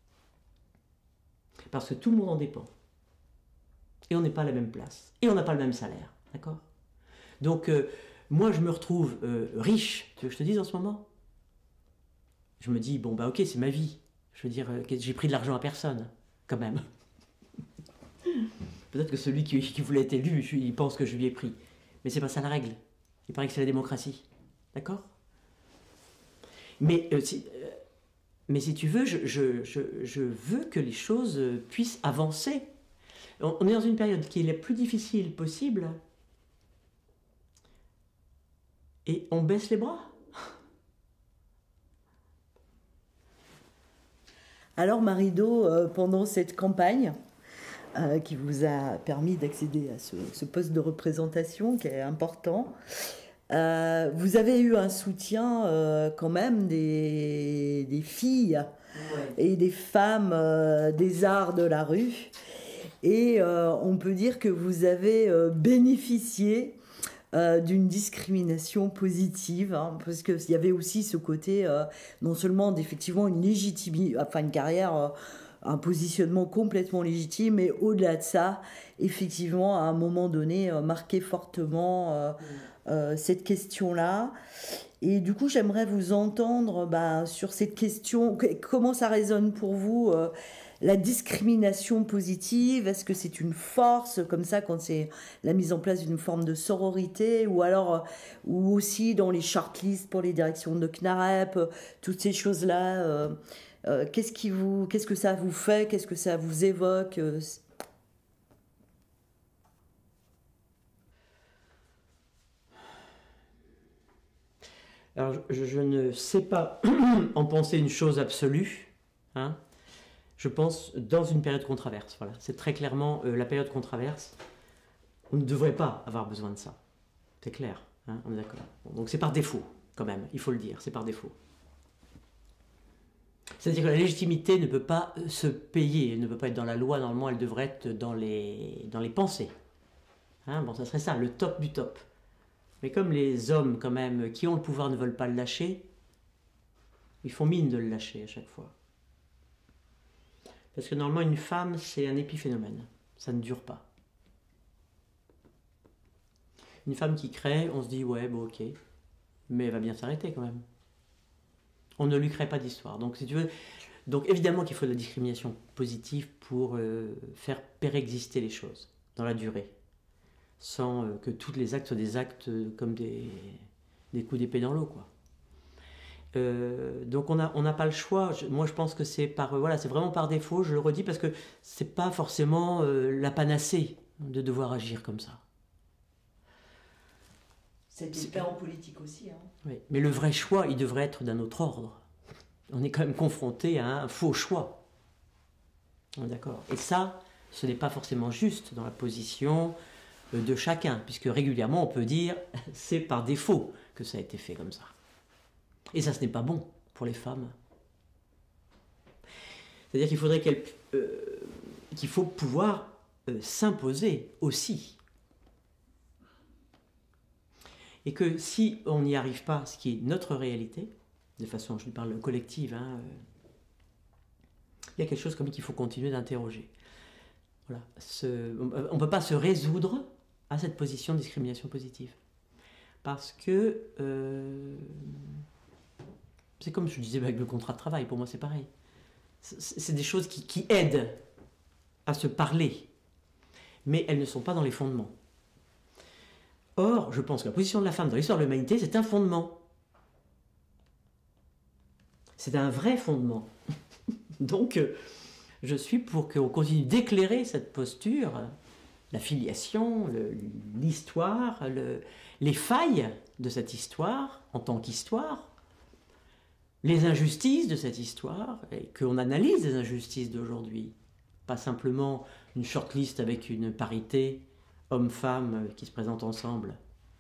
Parce que tout le monde en dépend. Et on n'est pas à la même place. Et on n'a pas le même salaire. D'accord? Donc, euh, moi, je me retrouve euh, riche. Tu veux que je te dise en ce moment? Je me dis, bon, bah ok, c'est ma vie. Je veux dire, euh, j'ai pris de l'argent à personne, quand même. Peut-être que celui qui, qui voulait être élu, il pense que je lui ai pris. Mais c'est pas ça la règle. Il paraît que c'est la démocratie. D'accord? Mais... Euh, si, euh, Mais si tu veux, je, je, je, je veux que les choses puissent avancer. On, on est dans une période qui est la plus difficile possible. Et on baisse les bras. Alors, Marido, euh, pendant cette campagne euh, qui vous a permis d'accéder à ce, ce poste de représentation qui est important, Euh, vous avez eu un soutien euh, quand même des, des filles ouais. et des femmes euh, des arts de la rue. Et euh, on peut dire que vous avez euh, bénéficié euh, d'une discrimination positive, hein, parce qu'il y avait aussi ce côté, euh, non seulement d'effectivement une légitimité, enfin une carrière... Euh, un positionnement complètement légitime, mais au-delà de ça, effectivement, à un moment donné, euh, marqué fortement euh, euh, cette question-là. Et du coup, j'aimerais vous entendre bah, sur cette question. Comment ça résonne pour vous, euh, la discrimination positive? Est-ce que c'est une force, comme ça, quand c'est la mise en place d'une forme de sororité, ou alors, euh, ou aussi dans les shortlists pour les directions de C N A R E P, toutes ces choses-là euh, Euh, qu'est-ce qui vous, qu'est-ce que ça vous fait? Qu'est-ce que ça vous évoque? Alors, je, je ne sais pas en penser une chose absolue. Hein. Je pense dans une période qu'on traverse. Voilà. C'est très clairement euh, la période qu'on traverse. On ne devrait pas avoir besoin de ça. C'est clair. Hein, on est d'accord. Bon, donc c'est par défaut, quand même. Il faut le dire. C'est par défaut. C'est-à-dire que la légitimité ne peut pas se payer, elle ne peut pas être dans la loi, normalement elle devrait être dans les, dans les pensées. Hein, bon, ça serait ça, le top du top. Mais comme les hommes, quand même, qui ont le pouvoir ne veulent pas le lâcher, ils font mine de le lâcher à chaque fois. Parce que normalement une femme, c'est un épiphénomène, ça ne dure pas. Une femme qui crée, on se dit ouais, bon ok, mais elle va bien s'arrêter quand même. On ne lui crée pas d'histoire. Donc si tu veux, Donc évidemment qu'il faut de la discrimination positive pour euh, faire péréxister les choses dans la durée, sans euh, que tous les actes soient des actes euh, comme des, des coups d'épée dans l'eau, quoi. Euh, donc on n'a on n'a pas le choix. Je, moi je pense que c'est par euh, voilà, c'est vraiment par défaut, je le redis, parce que c'est pas forcément euh, la panacée de devoir agir comme ça. C'est le cas en politique aussi. Hein. Oui. Mais le vrai choix, il devrait être d'un autre ordre. On est quand même confronté à un faux choix. D'accord. Et ça, ce n'est pas forcément juste dans la position de chacun, puisque régulièrement on peut dire c'est par défaut que ça a été fait comme ça. Et ça, ce n'est pas bon pour les femmes. C'est-à-dire qu'il faudrait qu'elles, euh, qu'il faut pouvoir euh, s'imposer aussi. Et que si on n'y arrive pas, ce qui est notre réalité, de façon, je parle collective, hein, euh, il y a quelque chose comme qu'il faut continuer d'interroger. Voilà. Ce, on ne peut pas se résoudre à cette position de discrimination positive. Parce que, euh, c'est comme je disais avec le contrat de travail, pour moi c'est pareil. C'est des choses qui, qui aident à se parler, mais elles ne sont pas dans les fondements. Or, je pense que la position de la femme dans l'histoire de l'humanité, c'est un fondement. C'est un vrai fondement. Donc, je suis pour qu'on continue d'éclairer cette posture, la filiation, l'histoire, le, les failles de cette histoire en tant qu'histoire, les injustices de cette histoire, et qu'on analyse les injustices d'aujourd'hui. Pas simplement une shortlist avec une parité hommes-femmes qui se présentent ensemble.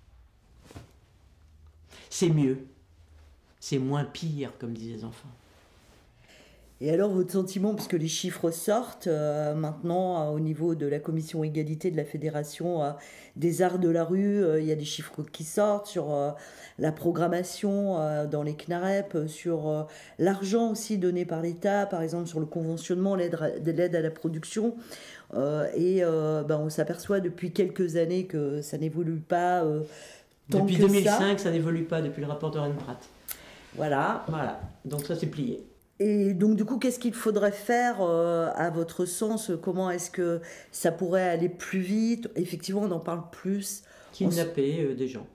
C'est mieux. C'est moins pire, comme disent les enfants. Et alors, votre sentiment, parce que les chiffres sortent euh, maintenant euh, au niveau de la commission égalité de la Fédération euh, des arts de la rue, euh, il y a des chiffres qui sortent sur euh, la programmation euh, dans les C N A R E P, sur euh, l'argent aussi donné par l'État, par exemple sur le conventionnement, l'aide à la production. Euh, et euh, ben, on s'aperçoit depuis quelques années que ça n'évolue pas euh, tant depuis que deux mille cinq, ça. ça n'évolue pas depuis le rapport de Rennes-Pratt. Voilà. Voilà. Donc ça, c'est plié. Et donc, du coup, qu'est-ce qu'il faudrait faire euh, à votre sens? Comment est-ce que ça pourrait aller plus vite? Effectivement, on en parle plus. Kidnapper s... euh, des gens.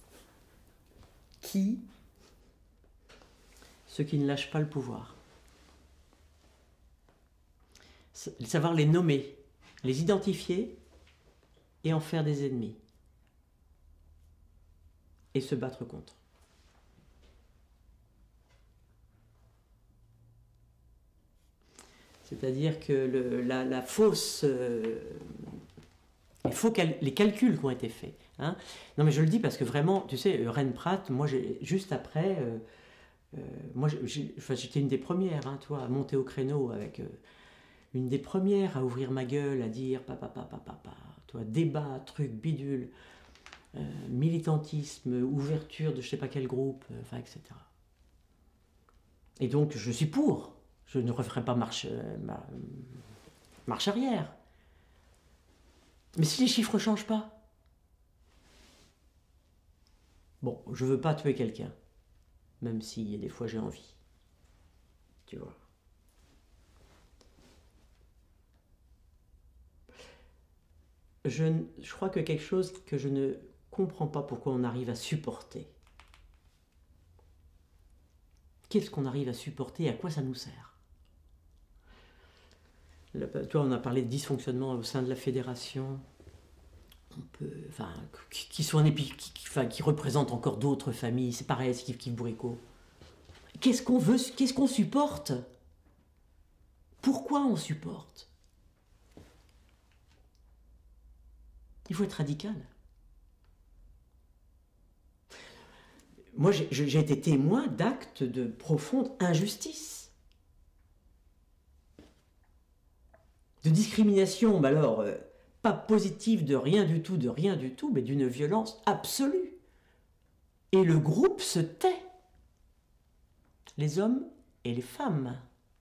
Qui? Ceux qui ne lâchent pas le pouvoir. Savoir les nommer, les identifier et en faire des ennemis. Et se battre contre. C'est-à-dire que le, la, la fausse, euh, les, faux cal, les calculs qui ont été faits. Hein. Non mais je le dis parce que vraiment, tu sais, Rennes-Pratt, moi j'ai, juste après, euh, euh, moi j'ai, enfin, j'étais une des premières, hein, toi, à monter au créneau avec euh, une des premières à ouvrir ma gueule, à dire papa, papa, papa, toi, débat, truc, bidule, euh, militantisme, ouverture de je sais pas quel groupe, euh, enfin, et cetera. Et donc je suis pour. Je ne referai pas marche, euh, marche arrière. Mais si les chiffres ne changent pas, bon, je ne veux pas tuer quelqu'un, même si des fois j'ai envie. Tu vois. Je, je crois que quelque chose que je ne comprends pas pourquoi on arrive à supporter. Qu'est-ce qu'on arrive à supporter et à quoi ça nous sert? Toi, on a parlé de dysfonctionnement au sein de la fédération, on peut, enfin, qui, qui sont un épi, qui, qui, enfin, qui représentent encore d'autres familles, c'est pareil, c'est Kif Bourrico. Qu'est-ce qu'on veut, qu'est-ce qu'on supporte? Pourquoi on supporte? Il faut être radical. Moi, j'ai, j'ai été témoin d'actes de profonde injustice. De discrimination, mais alors, euh, pas positive de rien du tout, de rien du tout, mais d'une violence absolue. Et le groupe se tait. Les hommes et les femmes.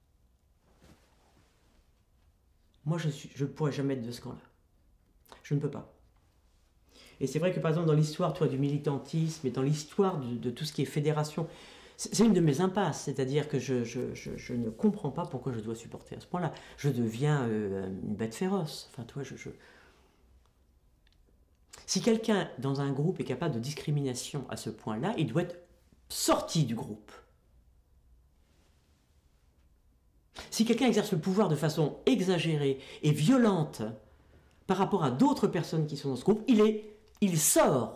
Moi, je ne je pourrais jamais être de ce camp-là. Je ne peux pas. Et c'est vrai que, par exemple, dans l'histoire, toi, du militantisme et dans l'histoire de, de tout ce qui est fédération, c'est une de mes impasses, c'est-à-dire que je, je, je, je ne comprends pas pourquoi je dois supporter à ce point-là. Je deviens euh, une bête féroce. Enfin, toi, je, je... Si quelqu'un dans un groupe est capable de discrimination à ce point-là, il doit être sorti du groupe. Si quelqu'un exerce le pouvoir de façon exagérée et violente par rapport à d'autres personnes qui sont dans ce groupe, il, est, il sort.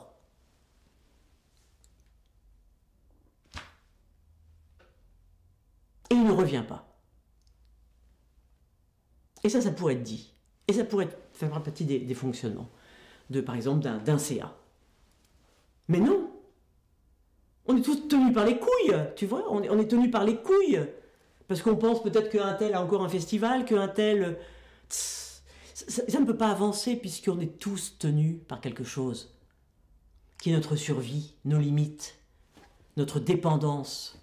Et il ne revient pas. Et ça, ça pourrait être dit. Et ça pourrait faire partie des, des fonctionnements, de, par exemple, d'un, d'un C A. Mais non. On est tous tenus par les couilles, tu vois. On est, on est tenus par les couilles. Parce qu'on pense peut-être qu'un tel a encore un festival, qu'un tel... Ça, ça ne peut pas avancer puisqu'on est tous tenus par quelque chose qui est notre survie, nos limites, notre dépendance.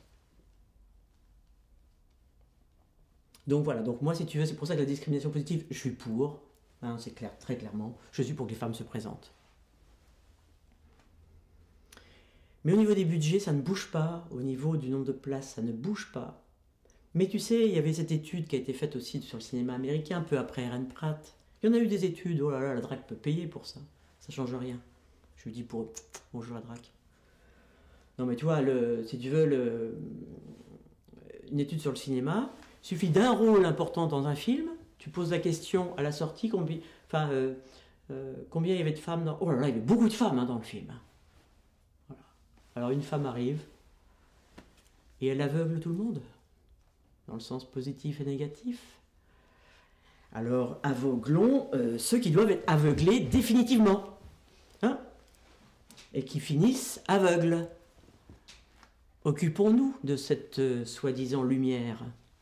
Donc voilà, donc moi si tu veux, c'est pour ça que la discrimination positive, je suis pour, hein, c'est clair, très clairement, je suis pour que les femmes se présentent. Mais au niveau des budgets, ça ne bouge pas, au niveau du nombre de places, ça ne bouge pas. Mais tu sais, il y avait cette étude qui a été faite aussi sur le cinéma américain, peu après Aaron Pratt. Il y en a eu des études, oh là là, la D R A C peut payer pour ça, ça ne change rien. Je lui dis pour bonjour la D R A C. Non mais tu vois, le, si tu veux, le, une étude sur le cinéma, il suffit d'un rôle important dans un film, tu poses la question à la sortie, combien, enfin, euh, euh, combien il y avait de femmes dans... Oh là là, il y avait beaucoup de femmes hein, dans le film. Voilà. Alors une femme arrive, et elle aveugle tout le monde, dans le sens positif et négatif. Alors aveuglons euh, ceux qui doivent être aveuglés définitivement, hein, et qui finissent aveugles. Occupons-nous de cette euh, soi-disant lumière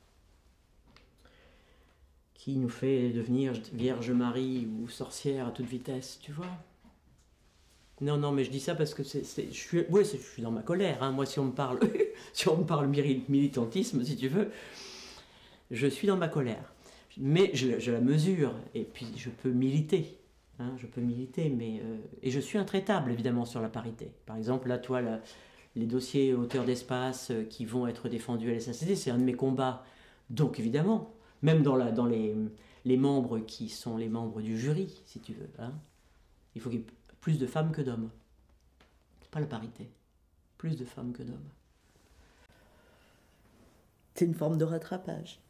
qui nous fait devenir Vierge Marie ou sorcière à toute vitesse, tu vois. Non, non, mais je dis ça parce que c'est, c'est, je, suis, ouais, c'est, je suis dans ma colère. Hein. Moi, si on me parle, si on me parle militantisme, si tu veux, je suis dans ma colère. Mais je, je la mesure, et puis je peux militer. Hein, je peux militer, mais... Euh, et je suis intraitable, évidemment, sur la parité. Par exemple, là, toi, la, les dossiers hauteur d'espace euh, qui vont être défendus à l'S A C D, c'est un de mes combats. Donc, évidemment... Même dans, la, dans les, les membres qui sont les membres du jury, si tu veux. Hein, il faut qu'il y ait plus de femmes que d'hommes. C'est pas la parité. Plus de femmes que d'hommes. C'est une forme de rattrapage.